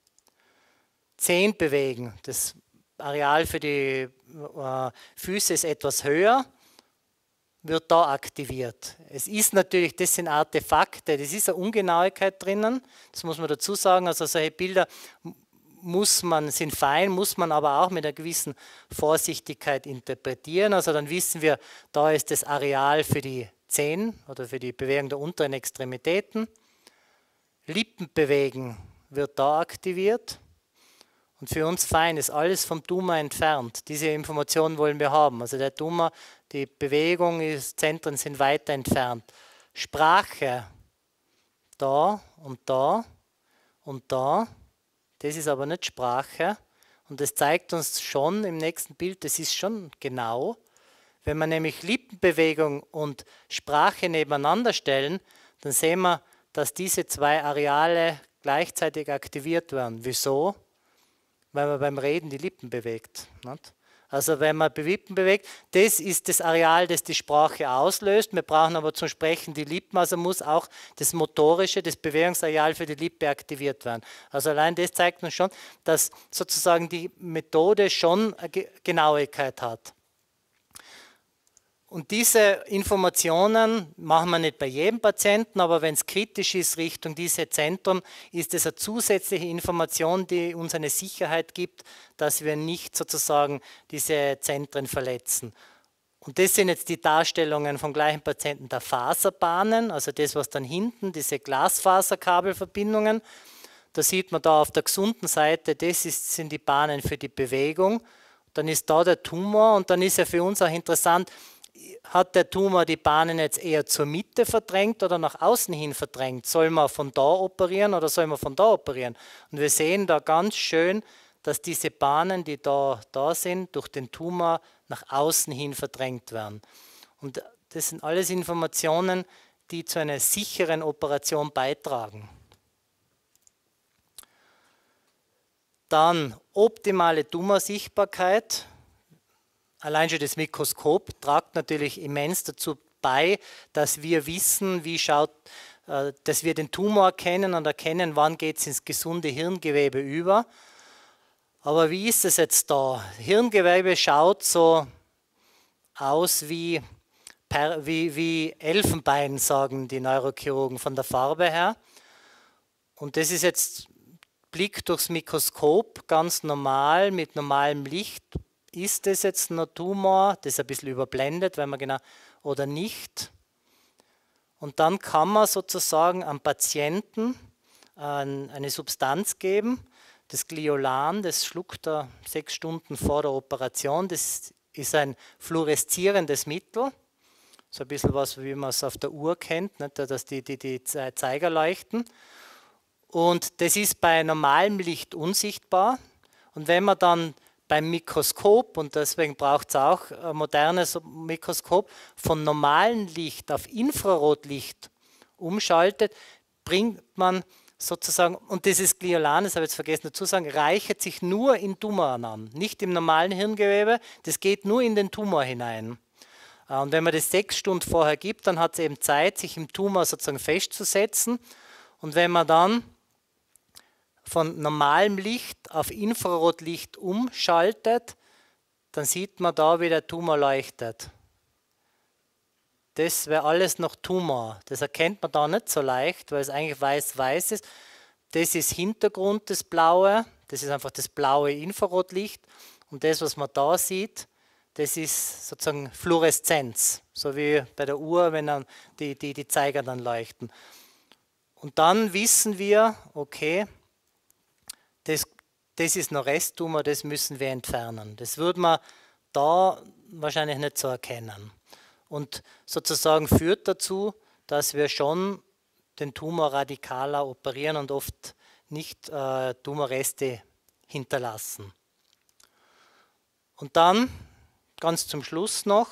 Zehen bewegen, das Areal für die äh, Füße ist etwas höher, wird da aktiviert. Es ist natürlich, das sind Artefakte, das ist eine Ungenauigkeit drinnen, das muss man dazu sagen, also solche Bilder muss man, sind fein, muss man aber auch mit einer gewissen Vorsichtigkeit interpretieren. Also dann wissen wir, da ist das Areal für die Zehen oder für die Bewegung der unteren Extremitäten. Lippenbewegen wird da aktiviert. Und für uns fein ist alles vom Tumor entfernt. Diese Informationen wollen wir haben. Also der Tumor, die Bewegung, die Zentren sind weiter entfernt. Sprache, da und da und da. Das ist aber nicht Sprache und das zeigt uns schon im nächsten Bild, das ist schon genau. Wenn wir nämlich Lippenbewegung und Sprache nebeneinander stellen, dann sehen wir, dass diese zwei Areale gleichzeitig aktiviert werden. Wieso? Weil man beim Reden die Lippen bewegt. Nicht? Also wenn man die Lippen bewegt, das ist das Areal, das die Sprache auslöst. Wir brauchen aber zum Sprechen die Lippen, also muss auch das motorische, das Bewegungsareal für die Lippe aktiviert werden. Also allein das zeigt uns schon, dass sozusagen die Methode schon eine Genauigkeit hat. Und diese Informationen machen wir nicht bei jedem Patienten, aber wenn es kritisch ist Richtung diese Zentren, ist es eine zusätzliche Information, die uns eine Sicherheit gibt, dass wir nicht sozusagen diese Zentren verletzen. Und das sind jetzt die Darstellungen vom gleichen Patienten der Faserbahnen, also das, was dann hinten, diese Glasfaserkabelverbindungen, da sieht man da auf der gesunden Seite, das ist, sind die Bahnen für die Bewegung, dann ist da der Tumor und dann ist ja für uns auch interessant, hat der Tumor die Bahnen jetzt eher zur Mitte verdrängt oder nach außen hin verdrängt? Soll man von da operieren oder soll man von da operieren? Und wir sehen da ganz schön, dass diese Bahnen, die da, da sind, durch den Tumor nach außen hin verdrängt werden. Und das sind alles Informationen, die zu einer sicheren Operation beitragen. Dann optimale Tumorsichtbarkeit. Allein schon das Mikroskop tragt natürlich immens dazu bei, dass wir wissen, wie schaut, äh, dass wir den Tumor erkennen und erkennen, wann geht es ins gesunde Hirngewebe über. Aber wie ist es jetzt da? Hirngewebe schaut so aus wie, per, wie, wie Elfenbein, sagen die Neurochirurgen von der Farbe her. Und das ist jetzt Blick durchs Mikroskop, ganz normal, mit normalem Licht. Ist das jetzt ein Tumor? Das ist ein bisschen überblendet, weil man genau, oder nicht. Und dann kann man sozusagen am Patienten eine Substanz geben, das Gliolan, das schluckt er sechs Stunden vor der Operation. Das ist ein fluoreszierendes Mittel, so ein bisschen was, wie man es auf der Uhr kennt, nicht? Dass die, die, die Zeiger leuchten. Und das ist bei normalem Licht unsichtbar. Und wenn man dann beim Mikroskop, und deswegen braucht es auch ein modernes Mikroskop, von normalem Licht auf Infrarotlicht umschaltet, bringt man sozusagen, und dieses Gliolan, das habe ich jetzt vergessen dazu zu sagen, reichert sich nur in Tumoren an, nicht im normalen Hirngewebe, das geht nur in den Tumor hinein. Und wenn man das sechs Stunden vorher gibt, dann hat es eben Zeit, sich im Tumor sozusagen festzusetzen. Und wenn man dann von normalem Licht auf Infrarotlicht umschaltet, dann sieht man da, wie der Tumor leuchtet. Das wäre alles noch Tumor. Das erkennt man da nicht so leicht, weil es eigentlich weiß-weiß ist. Das ist Hintergrund, das Blaue. Das ist einfach das blaue Infrarotlicht. Und das, was man da sieht, das ist sozusagen Fluoreszenz. So wie bei der Uhr, wenn dann die, die, die Zeiger dann leuchten. Und dann wissen wir, okay, das, das ist noch Resttumor, das müssen wir entfernen. Das würde man da wahrscheinlich nicht so erkennen. Und sozusagen führt dazu, dass wir schon den Tumor radikaler operieren und oft nicht äh, Tumorreste hinterlassen. Und dann, ganz zum Schluss noch,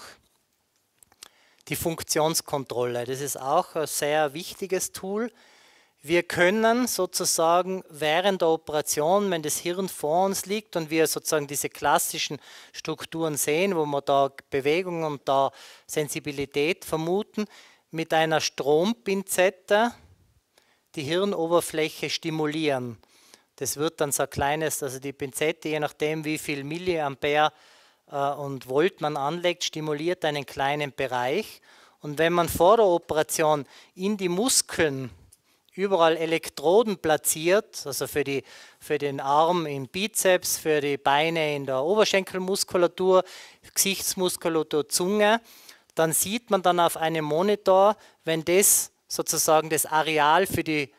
die Funktionskontrolle. Das ist auch ein sehr wichtiges Tool. Wir können sozusagen während der Operation, wenn das Hirn vor uns liegt und wir sozusagen diese klassischen Strukturen sehen, wo wir da Bewegung und da Sensibilität vermuten, mit einer Strompinzette die Hirnoberfläche stimulieren. Das wird dann so ein kleines, also die Pinzette, je nachdem wie viel Milliampere äh, und Volt man anlegt, stimuliert einen kleinen Bereich. Und wenn man vor der Operation in die Muskeln überall Elektroden platziert, also für, die, für den Arm im Bizeps, für die Beine in der Oberschenkelmuskulatur, Gesichtsmuskulatur, Zunge, dann sieht man dann auf einem Monitor, wenn das sozusagen das Areal für die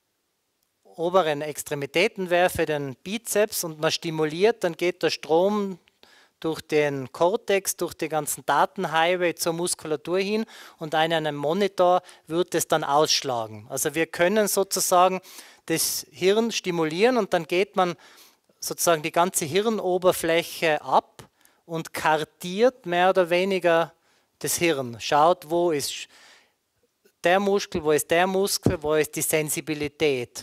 oberen Extremitäten wäre, für den Bizeps, und man stimuliert, dann geht der Strom durch den Kortex, durch die ganzen Datenhighway zur Muskulatur hin, und an einem Monitor wird es dann ausschlagen. Also wir können sozusagen das Hirn stimulieren und dann geht man sozusagen die ganze Hirnoberfläche ab und kartiert mehr oder weniger das Hirn. Schaut, wo ist der Muskel, wo ist der Muskel, wo ist die Sensibilität.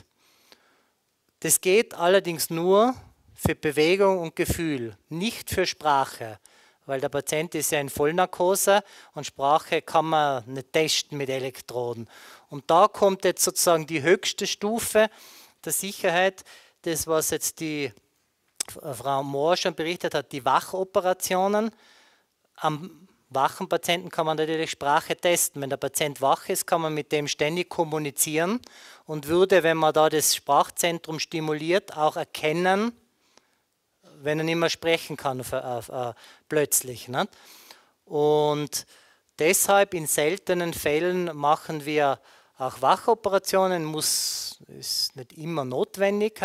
Das geht allerdings nur für Bewegung und Gefühl, nicht für Sprache, weil der Patient ist ja in Vollnarkose und Sprache kann man nicht testen mit Elektroden. Und da kommt jetzt sozusagen die höchste Stufe der Sicherheit, das was jetzt die Frau Mohr schon berichtet hat, die Wachoperationen. Am wachen Patienten kann man natürlich Sprache testen. Wenn der Patient wach ist, kann man mit dem ständig kommunizieren und würde, wenn man da das Sprachzentrum stimuliert, auch erkennen, wenn er nicht mehr sprechen kann für, äh, äh, plötzlich. Nicht? Und deshalb in seltenen Fällen machen wir auch Wachoperationen, muss, ist nicht immer notwendig.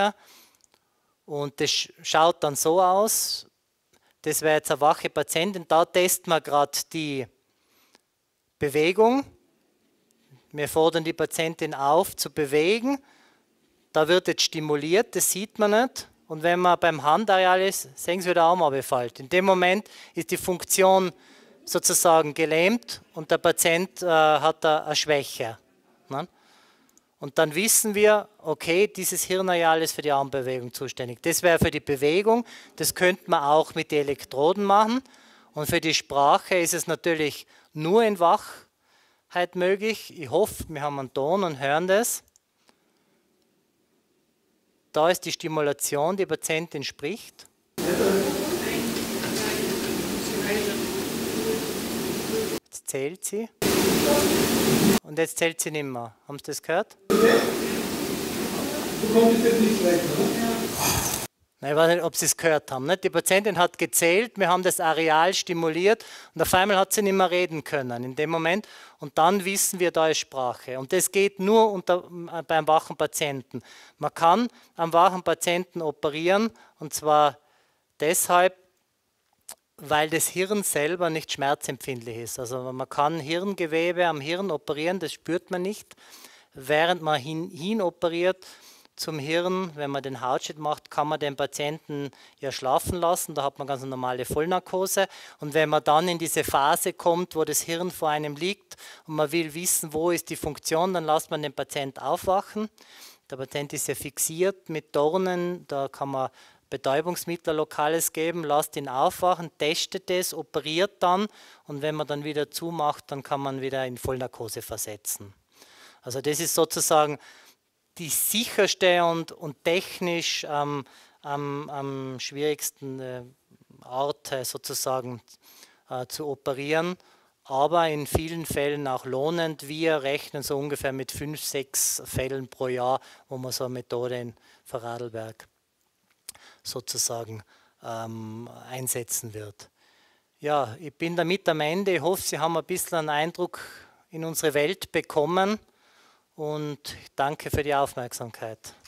Und das schaut dann so aus, das wäre jetzt eine wache Patientin, da testen wir gerade die Bewegung. Wir fordern die Patientin auf zu bewegen, da wird jetzt stimuliert, das sieht man nicht. Und wenn man beim Handareal ist, sehen Sie, wie der Arm abfällt. In dem Moment ist die Funktion sozusagen gelähmt und der Patient äh, hat da eine Schwäche. Ne? Und dann wissen wir, okay, dieses Hirnareal ist für die Armbewegung zuständig. Das wäre für die Bewegung, das könnte man auch mit den Elektroden machen. Und für die Sprache ist es natürlich nur in Wachheit möglich. Ich hoffe, wir haben einen Ton und hören das. Da ist die Stimulation, die Patientin spricht. Jetzt zählt sie. Und jetzt zählt sie nicht mehr. Haben Sie das gehört? Ich weiß nicht, ob Sie es gehört haben. Nicht? Die Patientin hat gezählt, wir haben das Areal stimuliert und auf einmal hat sie nicht mehr reden können in dem Moment. Und dann wissen wir, da ist Sprache. Und das geht nur unter, beim wachen Patienten. Man kann am wachen Patienten operieren und zwar deshalb, weil das Hirn selber nicht schmerzempfindlich ist. Also man kann Hirngewebe am Hirn operieren, das spürt man nicht. Während man hin, hin operiert, zum Hirn, wenn man den Hautschnitt macht, kann man den Patienten ja schlafen lassen, da hat man ganz eine normale Vollnarkose und wenn man dann in diese Phase kommt, wo das Hirn vor einem liegt und man will wissen, wo ist die Funktion, dann lässt man den Patient aufwachen. Der Patient ist ja fixiert mit Dornen, da kann man Betäubungsmittel Lokales geben, lasst ihn aufwachen, testet es, operiert dann und wenn man dann wieder zumacht, dann kann man wieder in Vollnarkose versetzen. Also das ist sozusagen die sicherste und, und technisch ähm, am, am schwierigsten äh, Art äh, sozusagen äh, zu operieren, aber in vielen Fällen auch lohnend. Wir rechnen so ungefähr mit fünf, sechs Fällen pro Jahr, wo man so eine Methode in Vorarlberg sozusagen ähm, einsetzen wird. Ja, ich bin damit am Ende. Ich hoffe, Sie haben ein bisschen einen Eindruck in unsere Welt bekommen. Und danke für die Aufmerksamkeit.